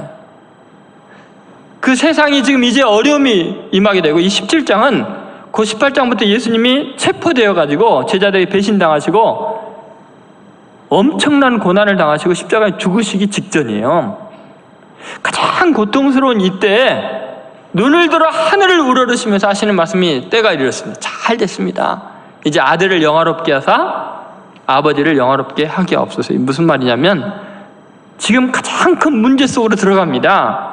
그 세상이 지금 이제 어려움이 임하게 되고 이 17장은 그 18장부터 예수님이 체포되어 가지고 제자들이 배신당하시고 엄청난 고난을 당하시고 십자가에 죽으시기 직전이에요. 가장 고통스러운 이때에 눈을 들어 하늘을 우러르시면서 하시는 말씀이 때가 이르렀습니다. 잘 됐습니다. 이제 아들을 영화롭게 하사 아버지를 영화롭게 하게 없어서. 무슨 말이냐면 지금 가장 큰 문제 속으로 들어갑니다.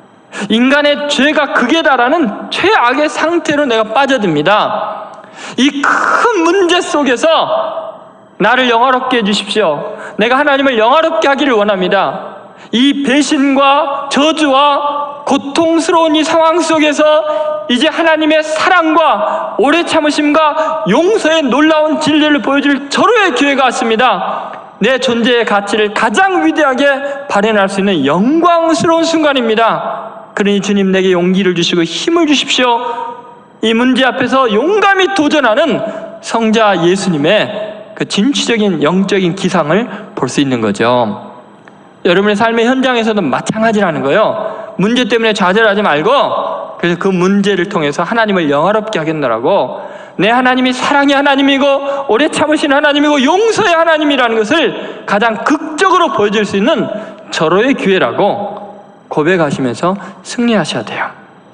인간의 죄가 극에 달하는 최악의 상태로 내가 빠져듭니다. 이 큰 문제 속에서 나를 영화롭게 해주십시오. 내가 하나님을 영화롭게 하기를 원합니다. 이 배신과 저주와 고통스러운 이 상황 속에서 이제 하나님의 사랑과 오래 참으심과 용서의 놀라운 진리를 보여줄 절호의 기회가 왔습니다. 내 존재의 가치를 가장 위대하게 발현할 수 있는 영광스러운 순간입니다. 그러니 주님 내게 용기를 주시고 힘을 주십시오. 이 문제 앞에서 용감히 도전하는 성자 예수님의 그 진취적인 영적인 기상을 볼 수 있는 거죠. 여러분의 삶의 현장에서도 마찬가지라는 거예요. 문제 때문에 좌절하지 말고 그래서 그 문제를 통해서 하나님을 영화롭게 하겠노라고, 내 하나님이 사랑의 하나님이고 오래 참으신 하나님이고 용서의 하나님이라는 것을 가장 극적으로 보여줄 수 있는 절호의 기회라고 고백하시면서 승리하셔야 돼요.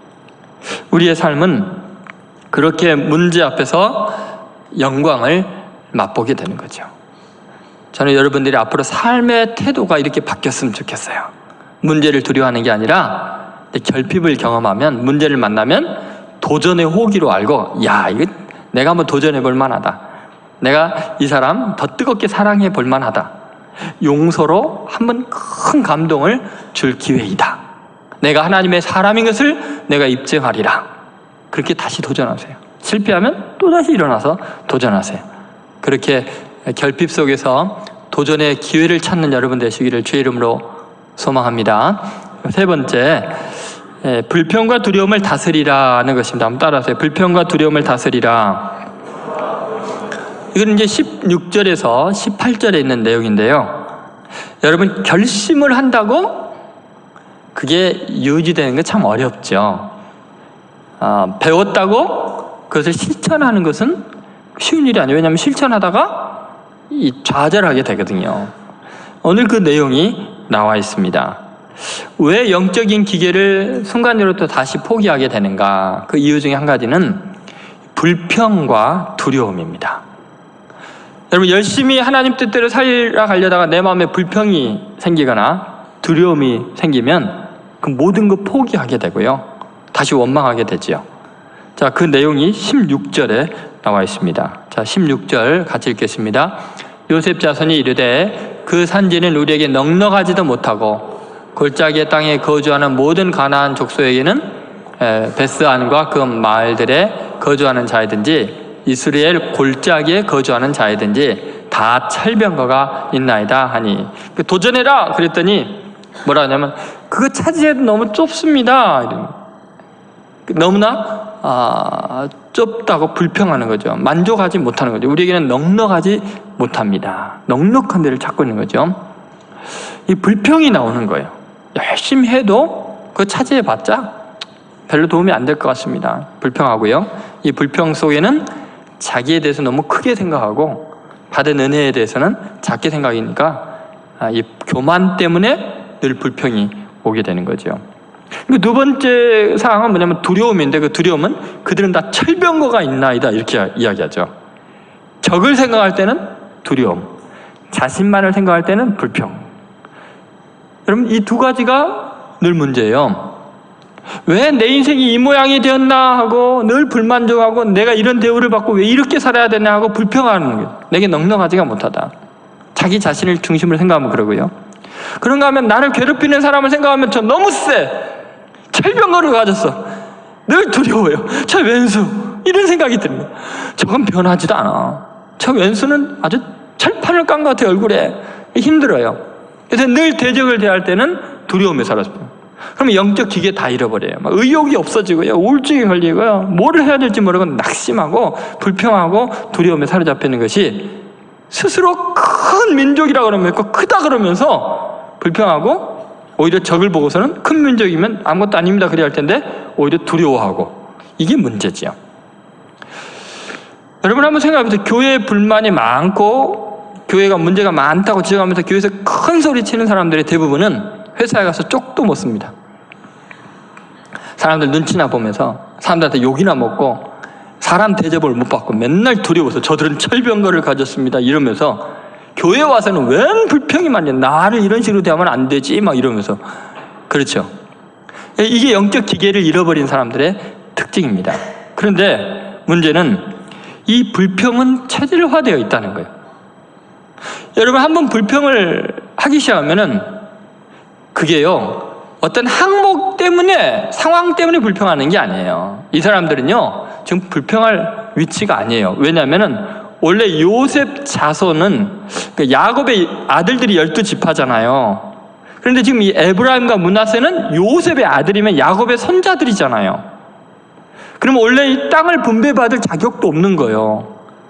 우리의 삶은 그렇게 문제 앞에서 영광을 맛보게 되는 거죠. 저는 여러분들이 앞으로 삶의 태도가 이렇게 바뀌었으면 좋겠어요. 문제를 두려워하는 게 아니라 결핍을 경험하면, 문제를 만나면 도전의 호기로 알고, 야, 이거 내가 한번 도전해 볼 만하다. 내가 이 사람 더 뜨겁게 사랑해 볼 만하다. 용서로 한번 큰 감동을 줄 기회이다. 내가 하나님의 사람인 것을 내가 입증하리라. 그렇게 다시 도전하세요. 실패하면 또다시 일어나서 도전하세요. 그렇게 결핍 속에서 도전의 기회를 찾는 여러분 되시기를 주의 이름으로 소망합니다. 세 번째, 불평과 두려움을 다스리라는 것입니다. 한번 따라하세요. 불평과 두려움을 다스리라. 이건 이제 16절에서 18절에 있는 내용인데요. 여러분, 결심을 한다고 그게 유지되는 게 참 어렵죠. 배웠다고 그것을 실천하는 것은 쉬운 일이 아니에요. 왜냐하면 실천하다가 좌절하게 되거든요. 오늘 그 내용이 나와 있습니다. 왜 영적인 기계를 순간적으로 또 다시 포기하게 되는가? 그 이유 중에 한 가지는 불평과 두려움입니다. 여러분, 열심히 하나님 뜻대로 살아가려다가 내 마음에 불평이 생기거나 두려움이 생기면 그 모든 거 포기하게 되고요. 다시 원망하게 되죠. 자, 그 내용이 16절에 나와 있습니다. 자, 16절 같이 읽겠습니다. 요셉 자손이 이르되 그 산지는 우리에게 넉넉하지도 못하고 골짜기의 땅에 거주하는 모든 가나안 족속에게는 베스안과 그 마을들에 거주하는 자이든지 이스라엘 골짜기에 거주하는 자이든지 다 철병거가 있나이다 하니, 도전해라 그랬더니 뭐라 하냐면 그거 차지해도 너무 좁습니다. 너무나 좁다고 불평하는 거죠. 만족하지 못하는 거죠. 우리에게는 넉넉하지 못합니다. 넉넉한 데를 찾고 있는 거죠. 이 불평이 나오는 거예요. 열심히 해도 그거 차지해봤자 별로 도움이 안 될 것 같습니다. 불평하고요. 이 불평 속에는 자기에 대해서 너무 크게 생각하고 받은 은혜에 대해서는 작게 생각이니까 이 교만 때문에 늘 불평이 오게 되는 거죠. 두 번째 사항은 뭐냐면 두려움인데, 그 두려움은 그들은 다 철병거가 있나이다 이렇게 이야기하죠. 적을 생각할 때는 두려움, 자신만을 생각할 때는 불평. 여러분, 이 두 가지가 늘 문제예요. 왜 내 인생이 이 모양이 되었나 하고 늘 불만족하고, 내가 이런 대우를 받고 왜 이렇게 살아야 되나 하고 불평하는 거예요. 내게 넉넉하지가 못하다. 자기 자신을 중심으로 생각하면 그러고요. 그런가 하면 나를 괴롭히는 사람을 생각하면 저 너무 세, 철병거를 가졌어, 늘 두려워요, 저 왼수, 이런 생각이 듭니다. 저건 변하지도 않아, 저 왼수는 아주 철판을 깐 것 같아요. 얼굴에 힘들어요. 그래서 늘 대적을 대할 때는 두려움에 살았어요. 그러면 영적 기계 다 잃어버려요. 막 의욕이 없어지고요, 우울증이 걸리고요, 뭐를 해야 될지 모르고 낙심하고 불평하고 두려움에 사로잡히는 것이, 스스로 큰 민족이라 그러면 크다 그러면서 불평하고, 오히려 적을 보고서는 큰 민족이면 아무것도 아닙니다 그래야 할 텐데 오히려 두려워하고, 이게 문제지요. 여러분 한번 생각해보세요. 교회에 불만이 많고 교회가 문제가 많다고 지적하면서 교회에서 큰 소리 치는 사람들의 대부분은 회사에 가서 쪽도 못 씁니다. 사람들 눈치나 보면서 사람들한테 욕이나 먹고 사람 대접을 못 받고 맨날 두려워서 저들은 철병거를 가졌습니다 이러면서, 교회 와서는 웬 불평이 많냐, 나를 이런 식으로 대하면 안 되지 막 이러면서. 그렇죠. 이게 영적 기계를 잃어버린 사람들의 특징입니다. 그런데 문제는 이 불평은 체질화되어 있다는 거예요. 여러분 한번 불평을 하기 시작하면은 그게요, 어떤 항목 때문에, 상황 때문에 불평하는 게 아니에요. 이 사람들은요 지금 불평할 위치가 아니에요. 왜냐하면은 원래 요셉 자손은 야곱의 아들들이 12지파잖아요. 그런데 지금 이 에브라임과 므낫세는 요셉의 아들이면 야곱의 손자들이잖아요. 그럼 원래 이 땅을 분배받을 자격도 없는 거예요.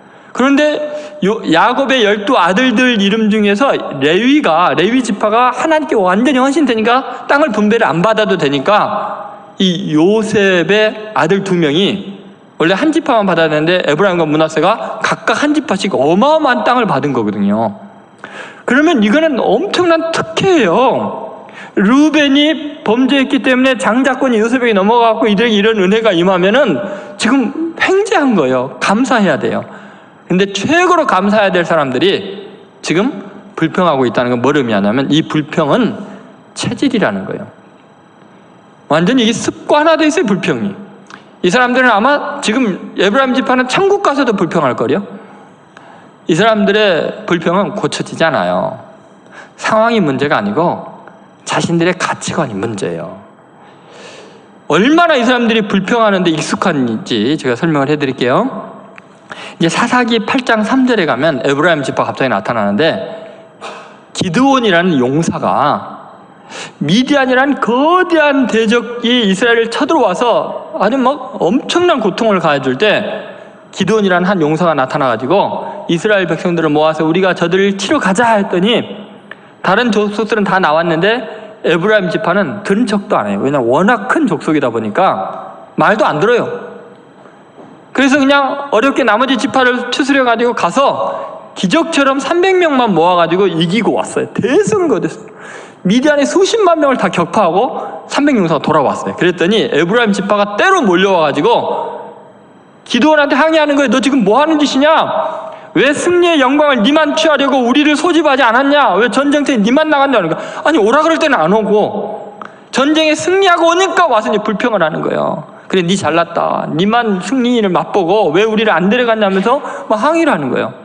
그런데 야곱의 12아들들 이름 중에서 레위 지파가 하나님께 완전히 헌신되니까 땅을 분배를 안 받아도 되니까, 이 요셉의 아들 2명이 원래 한 지파만 받아야 되는데 에브라임과 므낫세가 각각 한 지파씩 어마어마한 땅을 받은 거거든요. 그러면 이거는 엄청난 특혜예요. 르우벤이 범죄했기 때문에 장자권이 요셉에게 넘어가고 이들에게 이런 은혜가 임하면은 지금 횡재한 거예요. 감사해야 돼요. 근데 최고로 감사해야 될 사람들이 지금 불평하고 있다는 건 뭘 의미하냐면, 이 불평은 체질이라는 거예요. 완전히 이게 습관화되어 있어요, 불평이. 이 사람들은 아마 지금 에브라임 지파는 천국 가서도 불평할 거요. 이 사람들의 불평은 고쳐지지 않아요. 상황이 문제가 아니고 자신들의 가치관이 문제예요. 얼마나 이 사람들이 불평하는데 익숙한지 제가 설명을 해드릴게요. 이제 사사기 8장 3절에 가면 에브라임 지파가 갑자기 나타나는데, 기드온이라는 용사가 미디안이라는 거대한 대적이 이스라엘을 쳐들어와서 아주 막 엄청난 고통을 가해줄 때, 기드온이라는 한 용사가 나타나가지고 이스라엘 백성들을 모아서 우리가 저들을 치러 가자 했더니, 다른 족속들은 다 나왔는데 에브라임 지파는 들은 척도 안 해요. 왜냐하면 워낙 큰 족속이다 보니까 말도 안 들어요. 그래서 그냥 어렵게 나머지 지파를 추스려가지고 가서 기적처럼 300명만 모아가지고 이기고 왔어요. 대승거됐어요. 미디안의 수십만 명을 다 격파하고 300용사가 돌아왔어요. 그랬더니 에브라임 지파가 때로 몰려와가지고 기드온한테 항의하는 거예요. 너 지금 뭐 하는 짓이냐? 왜 승리의 영광을 니만 취하려고 우리를 소집하지 않았냐? 왜 전쟁터에 니만 나간다는 거야? 아니, 오라 그럴 때는 안 오고 전쟁에 승리하고 오니까 와서 이제 불평을 하는 거예요. 그래, 니 잘났다, 니만 승리를 맛보고 왜 우리를 안 데려갔냐면서 막 항의를 하는 거예요.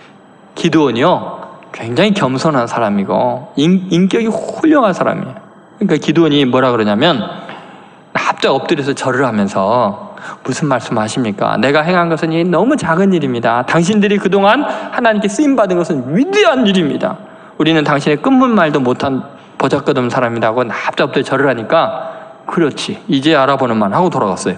기드온이요 굉장히 겸손한 사람이고 인격이 훌륭한 사람이에요. 그러니까 기드온이 뭐라 그러냐면, 갑자기 엎드려서 절을 하면서 무슨 말씀 하십니까? 내가 행한 것은 너무 작은 일입니다. 당신들이 그동안 하나님께 쓰임받은 것은 위대한 일입니다. 우리는 당신의 끝문 말도 못한 버젓거든 사람이라고 갑자기 엎드려 절을 하니까, 그렇지, 이제 알아보는만 하고 돌아갔어요.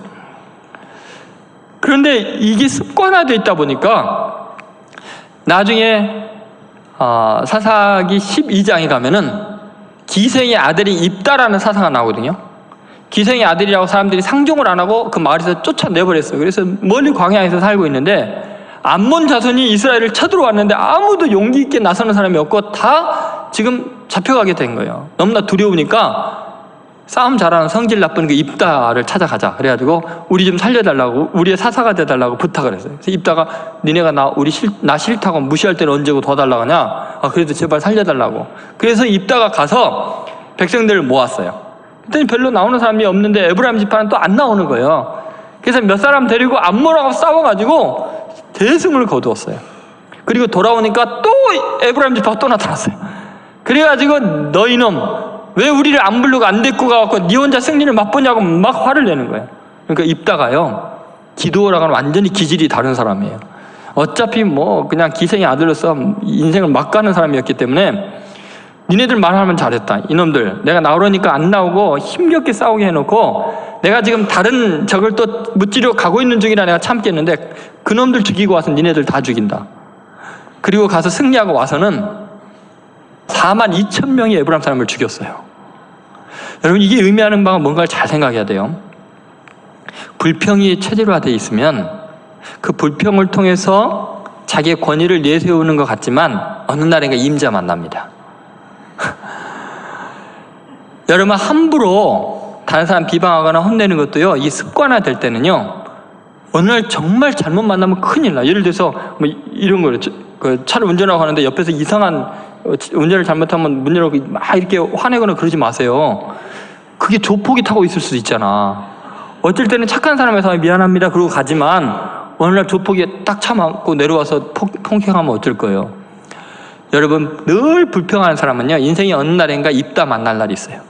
그런데 이게 습관화되어 있다 보니까 나중에 사사기 12장에 가면은 기생의 아들이 입다라는 사사가 나오거든요. 기생의 아들이라고 사람들이 상종을 안 하고 그 마을에서 쫓아내버렸어요. 그래서 멀리 광야에서 살고 있는데, 암몬 자손이 이스라엘을 쳐들어왔는데 아무도 용기 있게 나서는 사람이 없고 다 지금 잡혀가게 된 거예요. 너무나 두려우니까 싸움 잘하는 성질 나쁜 그 입다를 찾아가자. 그래가지고 우리 좀 살려달라고, 우리의 사사가 돼달라고 부탁을 했어요. 그래서 입다가 니네가 나 싫다고 무시할 때는 언제고 더 달라고 하냐? 아, 그래도 제발 살려달라고. 그래서 입다가 가서 백성들을 모았어요. 그랬더니 별로 나오는 사람이 없는데 에브라임 지파는 또 안 나오는 거예요. 그래서 몇 사람 데리고 암몬하고 싸워가지고 대승을 거두었어요. 그리고 돌아오니까 또 에브라임 지파가 또 나타났어요. 그래가지고 너 이놈 왜 우리를 안 부르고 안 데리고 가갖고 니 혼자 승리를 맛보냐고 막 화를 내는 거예요. 그러니까 입다가요, 기드온하고는 완전히 기질이 다른 사람이에요. 어차피 뭐 그냥 기생의 아들로서 인생을 막 가는 사람이었기 때문에 니네들 말하면 잘했다. 이놈들 내가 나오려니까 안 나오고 힘겹게 싸우게 해놓고 내가 지금 다른 적을 또 무찌르고 가고 있는 중이라 내가 참겠는데 그놈들 죽이고 와서 니네들 다 죽인다. 그리고 가서 승리하고 와서는 42,000명의 에브라임 사람을 죽였어요. 여러분, 이게 의미하는 바가 뭔가를 잘 생각해야 돼요. 불평이 체질화되어 있으면 그 불평을 통해서 자기의 권위를 내세우는 것 같지만 어느 날인가 임자 만납니다. 여러분, 함부로 다른 사람 비방하거나 혼내는 것도요, 이 습관화될 때는요, 어느 날 정말 잘못 만나면 큰일 나요. 예를 들어서 뭐 이런 거예요. 그 차를 운전하고 하는데 옆에서 이상한 운전을 잘못하면 문 열고 막 이렇게 화내거나 그러지 마세요. 그게 조폭이 타고 있을 수도 있잖아. 어쩔 때는 착한 사람에서 미안합니다 그러고 가지만 어느 날 조폭이 딱 참고 내려와서 폭행하면 어쩔 거예요. 여러분, 늘 불평하는 사람은요, 인생이 어느 날인가 입 다 만날 날이 있어요.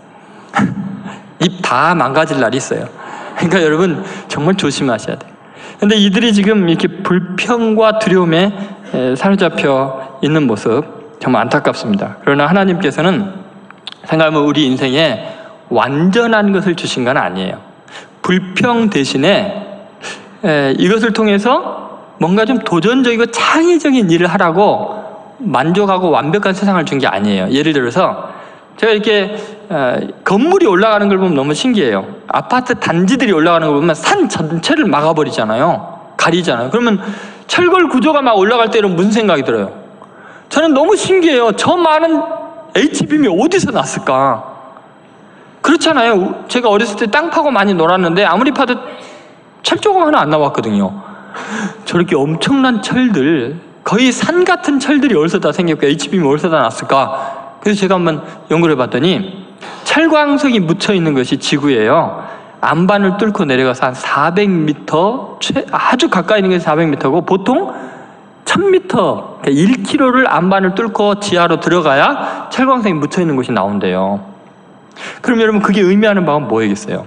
입 다 망가질 날이 있어요. 그러니까 여러분 정말 조심하셔야 돼요. 근데 이들이 지금 이렇게 불평과 두려움에 사로잡혀 있는 모습 정말 안타깝습니다. 그러나 하나님께서는 생각하면 우리 인생에 완전한 것을 주신 건 아니에요. 불평 대신에 이것을 통해서 뭔가 좀 도전적이고 창의적인 일을 하라고 만족하고 완벽한 세상을 준 게 아니에요. 예를 들어서 제가 이렇게 건물이 올라가는 걸 보면 너무 신기해요. 아파트 단지들이 올라가는 걸 보면 산 전체를 막아버리잖아요. 가리잖아요. 그러면 철골 구조가 막 올라갈 때는 무슨 생각이 들어요? 저는 너무 신기해요. 저 많은 H빔이 어디서 났을까? 그렇잖아요. 제가 어렸을 때 땅 파고 많이 놀았는데 아무리 파도 철조각 하나 안 나왔거든요. 저렇게 엄청난 철들, 거의 산 같은 철들이 어디서 다 생겼고 H빔이 어디서 다 났을까? 그래서 제가 한번 연구를 해봤더니 철광석이 묻혀있는 것이 지구예요. 안반을 뚫고 내려가서 한 400m, 아주 가까이 있는 것이 400m고 보통 1000m, 1km를 안반을 뚫고 지하로 들어가야 철광석이 묻혀있는 곳이 나온대요. 그럼 여러분, 그게 의미하는 바가 뭐겠어요?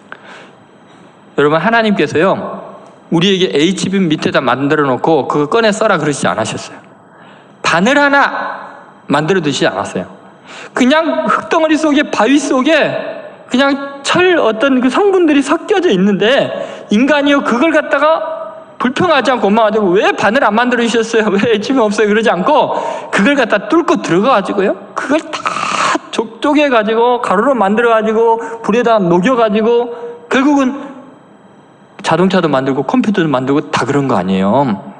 여러분, 하나님께서요, 우리에게 H빔 밑에다 만들어 놓고 그거 꺼내 써라 그러시지 않으셨어요. 바늘 하나 만들어 두시지 않았어요. 그냥 흙덩어리 속에, 바위 속에 그냥 철 어떤 그 성분들이 섞여져 있는데 인간이요, 그걸 갖다가 불평하지 않고 원망하지 않고 왜 바늘 안 만들어 주셨어요? 왜 H빔이 없어요? 그러지 않고 그걸 갖다 뚫고 들어가가지고요, 그걸 다 쪼개가지고 가루로 만들어가지고 불에다 녹여가지고 결국은 자동차도 만들고 컴퓨터도 만들고 다 그런 거 아니에요.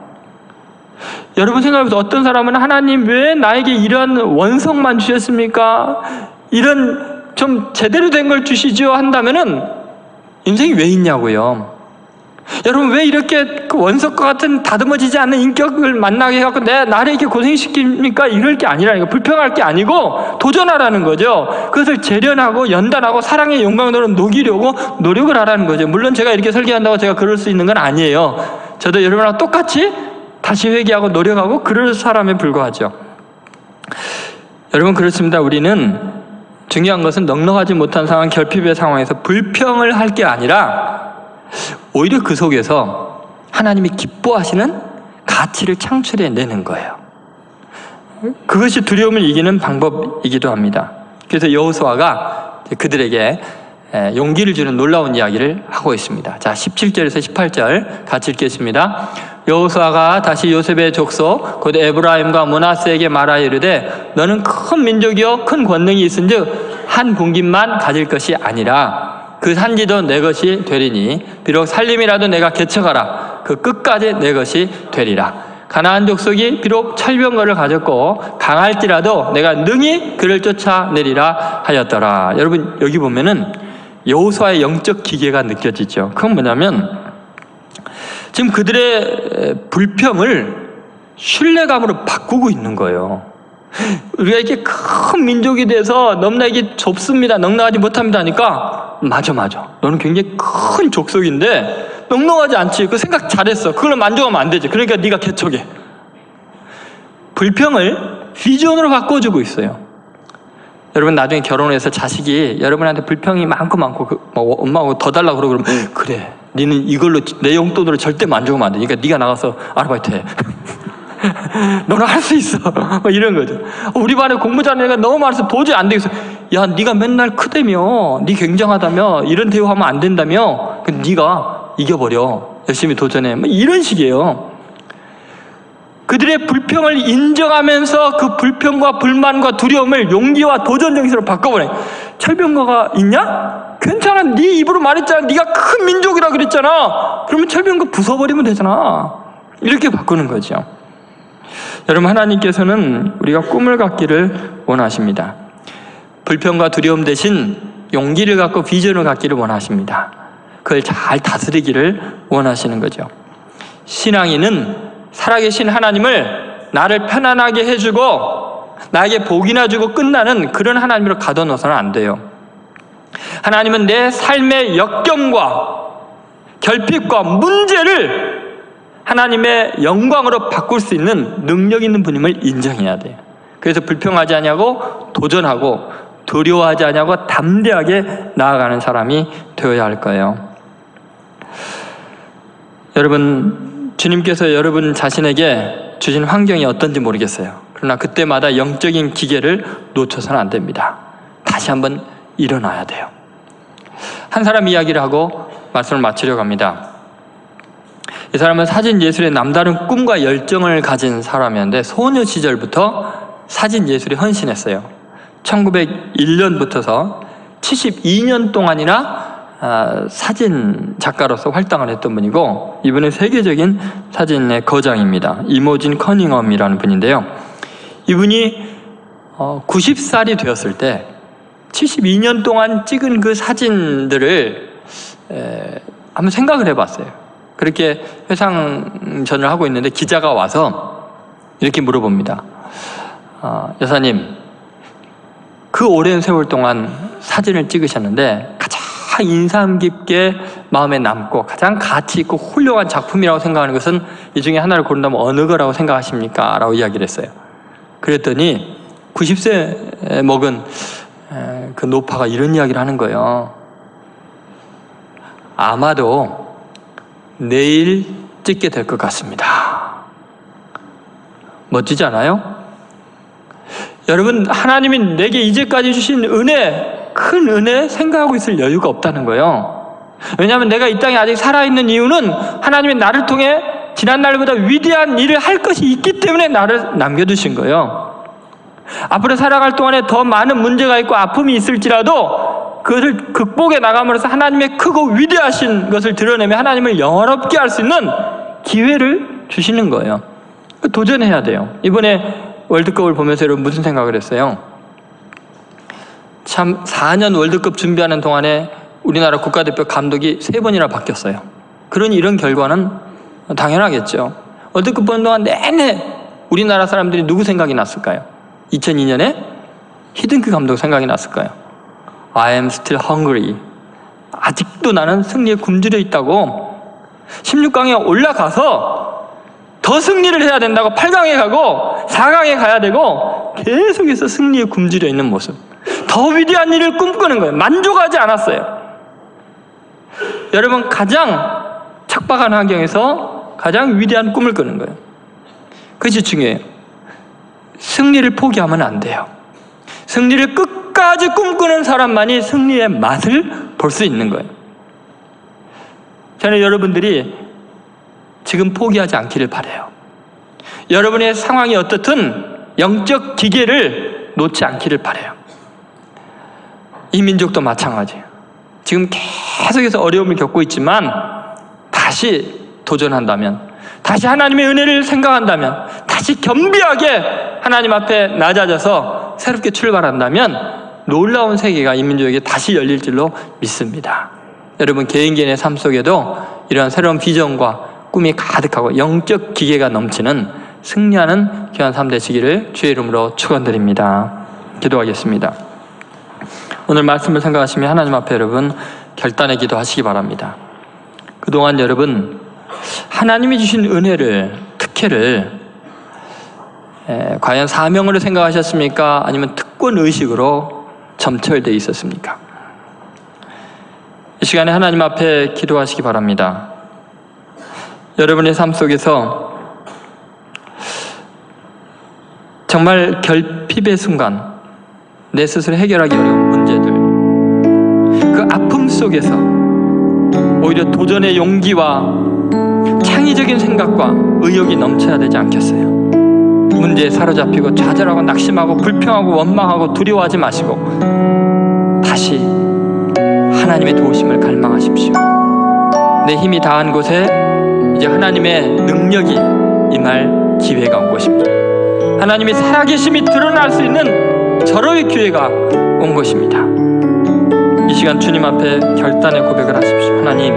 여러분 생각해보세요. 어떤 사람은 하나님 왜 나에게 이런 원석만 주셨습니까? 이런 좀 제대로 된 걸 주시죠 한다면은 인생이 왜 있냐고요. 여러분, 왜 이렇게 그 원석과 같은 다듬어지지 않는 인격을 만나게 해갖고 나를 이렇게 고생시킵니까? 이럴 게 아니라니까. 불평할 게 아니고 도전하라는 거죠. 그것을 재련하고 연단하고 사랑의 영광으로 녹이려고 노력을 하라는 거죠. 물론 제가 이렇게 설계한다고 제가 그럴 수 있는 건 아니에요. 저도 여러분하고 똑같이 다시 회개하고 노력하고 그럴 사람에 불과하죠. 여러분, 그렇습니다. 우리는 중요한 것은 넉넉하지 못한 상황, 결핍의 상황에서 불평을 할 게 아니라 오히려 그 속에서 하나님이 기뻐하시는 가치를 창출해내는 거예요. 그것이 두려움을 이기는 방법이기도 합니다. 그래서 여호수아가 그들에게 용기를 주는 놀라운 이야기를 하고 있습니다. 자, 17절에서 18절 같이 읽겠습니다. 여호수아가 다시 요셉의 족속 곧 에브라임과 므낫세에게 말하여 이르되 너는 큰 민족이요 큰 권능이 있은즉 한 군깃만 가질 것이 아니라 그 산지도 내 것이 되리니 비록 살림이라도 내가 개척하라 그 끝까지 내 것이 되리라. 가나안 족속이 비록 철병거를 가졌고 강할지라도 내가 능히 그를 쫓아내리라 하였더라. 여러분 여기 보면은 여호수아의 영적 기계가 느껴지죠. 그건 뭐냐면 지금 그들의 불평을 신뢰감으로 바꾸고 있는 거예요. 우리가 이렇게 큰 민족이 돼서 너무나 이게 좁습니다. 넉넉하지 못합니다 하니까 맞아. 너는 굉장히 큰 족속인데 넉넉하지 않지. 그 생각 잘했어. 그걸로 만족하면 안 되지. 그러니까 네가 개척해. 불평을 비전으로 바꿔주고 있어요. 여러분 나중에 결혼해서 자식이 여러분한테 불평이 많고 엄마하고 더 달라고 그러고 그러면 그래. 니는 이걸로 내 용돈으로 절대 만족하면 안 돼. 그러니까 네가 나가서 아르바이트 해. 너는 할 수 있어. 이런 거죠. 우리 반에 공부 잘하는 애가 너무 많아서 도저히 안 되겠어. 야, 네가 맨날 크다며, 네 굉장하다며, 이런 대우하면 안 된다며, 그 네가 이겨버려. 열심히 도전해. 이런 식이에요. 그들의 불평을 인정하면서 그 불평과 불만과 두려움을 용기와 도전 정신으로 바꿔버려. 철병거가 있냐? 괜찮아. 네 입으로 말했잖아. 네가 큰 민족이라 그랬잖아. 그러면 철병거 부숴버리면 되잖아. 이렇게 바꾸는 거죠. 여러분 하나님께서는 우리가 꿈을 갖기를 원하십니다. 불평과 두려움 대신 용기를 갖고 비전을 갖기를 원하십니다. 그걸 잘 다스리기를 원하시는 거죠. 신앙인은 살아계신 하나님을 나를 편안하게 해주고 나에게 복이나 주고 끝나는 그런 하나님으로 가둬놓아서는 안 돼요. 하나님은 내 삶의 역경과 결핍과 문제를 하나님의 영광으로 바꿀 수 있는 능력 있는 분임을 인정해야 돼요. 그래서 불평하지 않냐고 도전하고 두려워하지 않냐고 담대하게 나아가는 사람이 되어야 할 거예요. 여러분, 주님께서 여러분 자신에게 주신 환경이 어떤지 모르겠어요. 그러나 그때마다 영적인 기계를 놓쳐서는 안 됩니다. 다시 한번 일어나야 돼요. 한 사람 이야기를 하고 말씀을 마치려고 합니다. 이 사람은 사진 예술에 남다른 꿈과 열정을 가진 사람이었는데 소녀 시절부터 사진 예술에 헌신했어요. 1901년부터서 72년 동안이나 사진 작가로서 활동을 했던 분이고 이분은 세계적인 사진의 거장입니다. 이모진 커닝엄이라는 분인데요. 이분이 90살이 되었을 때 72년 동안 찍은 그 사진들을 한번 생각을 해봤어요. 그렇게 회상전을 하고 있는데 기자가 와서 이렇게 물어봅니다. 여사님, 그 오랜 세월 동안 사진을 찍으셨는데 가장 인상 깊게 마음에 남고 가장 가치 있고 훌륭한 작품이라고 생각하는 것은 이 중에 하나를 고른다면 어느 거라고 생각하십니까? 라고 이야기를 했어요. 그랬더니 90세 먹은 그 노파가 이런 이야기를 하는 거예요. 아마도 내일 찍게 될 것 같습니다. 멋지지 않아요? 여러분, 하나님이 내게 이제까지 주신 은혜, 큰 은혜 생각하고 있을 여유가 없다는 거예요. 왜냐하면 내가 이 땅에 아직 살아있는 이유는 하나님이 나를 통해 지난날보다 위대한 일을 할 것이 있기 때문에 나를 남겨두신 거예요. 앞으로 살아갈 동안에 더 많은 문제가 있고 아픔이 있을지라도 그것을 극복해 나감으로써 하나님의 크고 위대하신 것을 드러내며 하나님을 영원롭게 할 수 있는 기회를 주시는 거예요. 도전해야 돼요. 이번에 월드컵을 보면서 여러분 무슨 생각을 했어요? 참 4년 월드컵 준비하는 동안에 우리나라 국가대표 감독이 3번이나 바뀌었어요. 그러니 이런 결과는 당연하겠죠. 월드컵 보는 동안 내내 우리나라 사람들이 누구 생각이 났을까요? 2002년에 히딩크 감독 생각이 났을까요? I am still hungry. 아직도 나는 승리에 굶주려 있다고. 16강에 올라가서 더 승리를 해야 된다고 8강에 가고 4강에 가야 되고 계속해서 승리에 굶주려 있는 모습. 더 위대한 일을 꿈꾸는 거예요. 만족하지 않았어요. 여러분, 가장 척박한 환경에서 가장 위대한 꿈을 꾸는 거예요. 그것이 중요해요. 승리를 포기하면 안 돼요. 승리를 끝까지 꿈꾸는 사람만이 승리의 맛을 볼 수 있는 거예요. 저는 여러분들이 지금 포기하지 않기를 바라요. 여러분의 상황이 어떻든 영적 기계를 놓지 않기를 바라요. 이 민족도 마찬가지예요. 지금 계속해서 어려움을 겪고 있지만 다시 도전한다면 다시 하나님의 은혜를 생각한다면, 다시 겸비하게 하나님 앞에 낮아져서 새롭게 출발한다면 놀라운 세계가 이 민족에게 다시 열릴 줄로 믿습니다. 여러분 개인의 삶 속에도 이러한 새로운 비전과 꿈이 가득하고 영적 기계가 넘치는 승리하는 귀한 삶 되시기를 주의 이름으로 축원드립니다. 기도하겠습니다. 오늘 말씀을 생각하시며 하나님 앞에 여러분 결단의 기도하시기 바랍니다. 그동안 여러분 하나님이 주신 은혜를, 특혜를 과연 사명으로 생각하셨습니까? 아니면 특권의식으로 점철되어 있었습니까? 이 시간에 하나님 앞에 기도하시기 바랍니다. 여러분의 삶 속에서 정말 결핍의 순간, 내 스스로 해결하기 어려운 문제들, 그 아픔 속에서 오히려 도전의 용기와 창의적인 생각과 의욕이 넘쳐야 되지 않겠어요? 문제에 사로잡히고 좌절하고 낙심하고 불평하고 원망하고 두려워하지 마시고 다시 하나님의 도우심을 갈망하십시오. 내 힘이 다한 곳에 이제 하나님의 능력이 임할 기회가 온 것입니다. 하나님의 살아계심이 드러날 수 있는 절호의 기회가 온 것입니다. 이 시간 주님 앞에 결단의 고백을 하십시오. 하나님,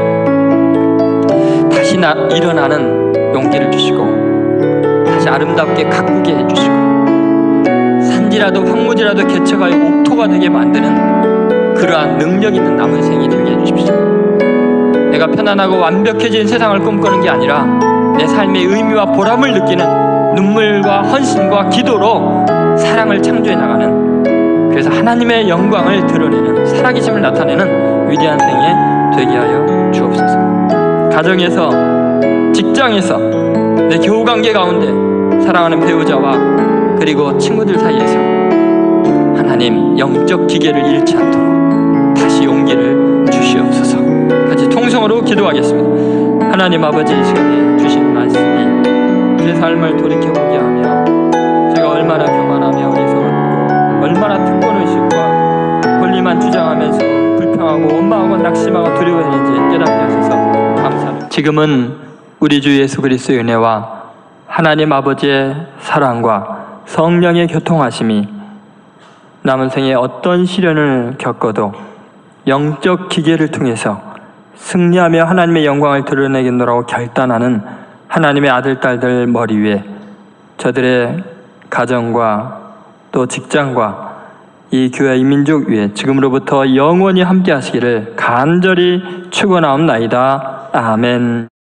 다시 일어나는 용기를 주시고 다시 아름답게 가꾸게 해주시고 산지라도 황무지라도 개척하여 옥토가 되게 만드는 그러한 능력 있는 남은 생이 되게 해주십시오. 내가 편안하고 완벽해진 세상을 꿈꾸는 게 아니라 내 삶의 의미와 보람을 느끼는 눈물과 헌신과 기도로 사랑을 창조해 나가는, 그래서 하나님의 영광을 드러내는, 살아계심을 나타내는 위대한 생애 되게 하여 주옵소서. 가정에서, 직장에서, 내 교우관계 가운데 사랑하는 배우자와 그리고 친구들 사이에서 하나님 영적 기계를 잃지 않도록 다시 용기를 주시옵소서. 같이 통성으로 기도하겠습니다. 하나님 아버지, 이 시간에 주신 말씀이 제 삶을 돌이켜보게 하며 제가 얼마나 교만하며 어리석었고 얼마나 특권의식과 권리만 주장하면서 불평하고 원망하고 낙심하고 두려워했는지 깨닫게 하셔서 감사합니다. 지금은 우리 주 예수 그리스도의 은혜와 하나님 아버지의 사랑과 성령의 교통하심이 남은 생에 어떤 시련을 겪어도 영적 기계를 통해서 승리하며 하나님의 영광을 드러내겠노라고 결단하는 하나님의 아들, 딸들 머리 위에 저들의 가정과 또 직장과 이 교회, 이 민족 위에 지금으로부터 영원히 함께 하시기를 간절히 축원하옵나이다. 아멘.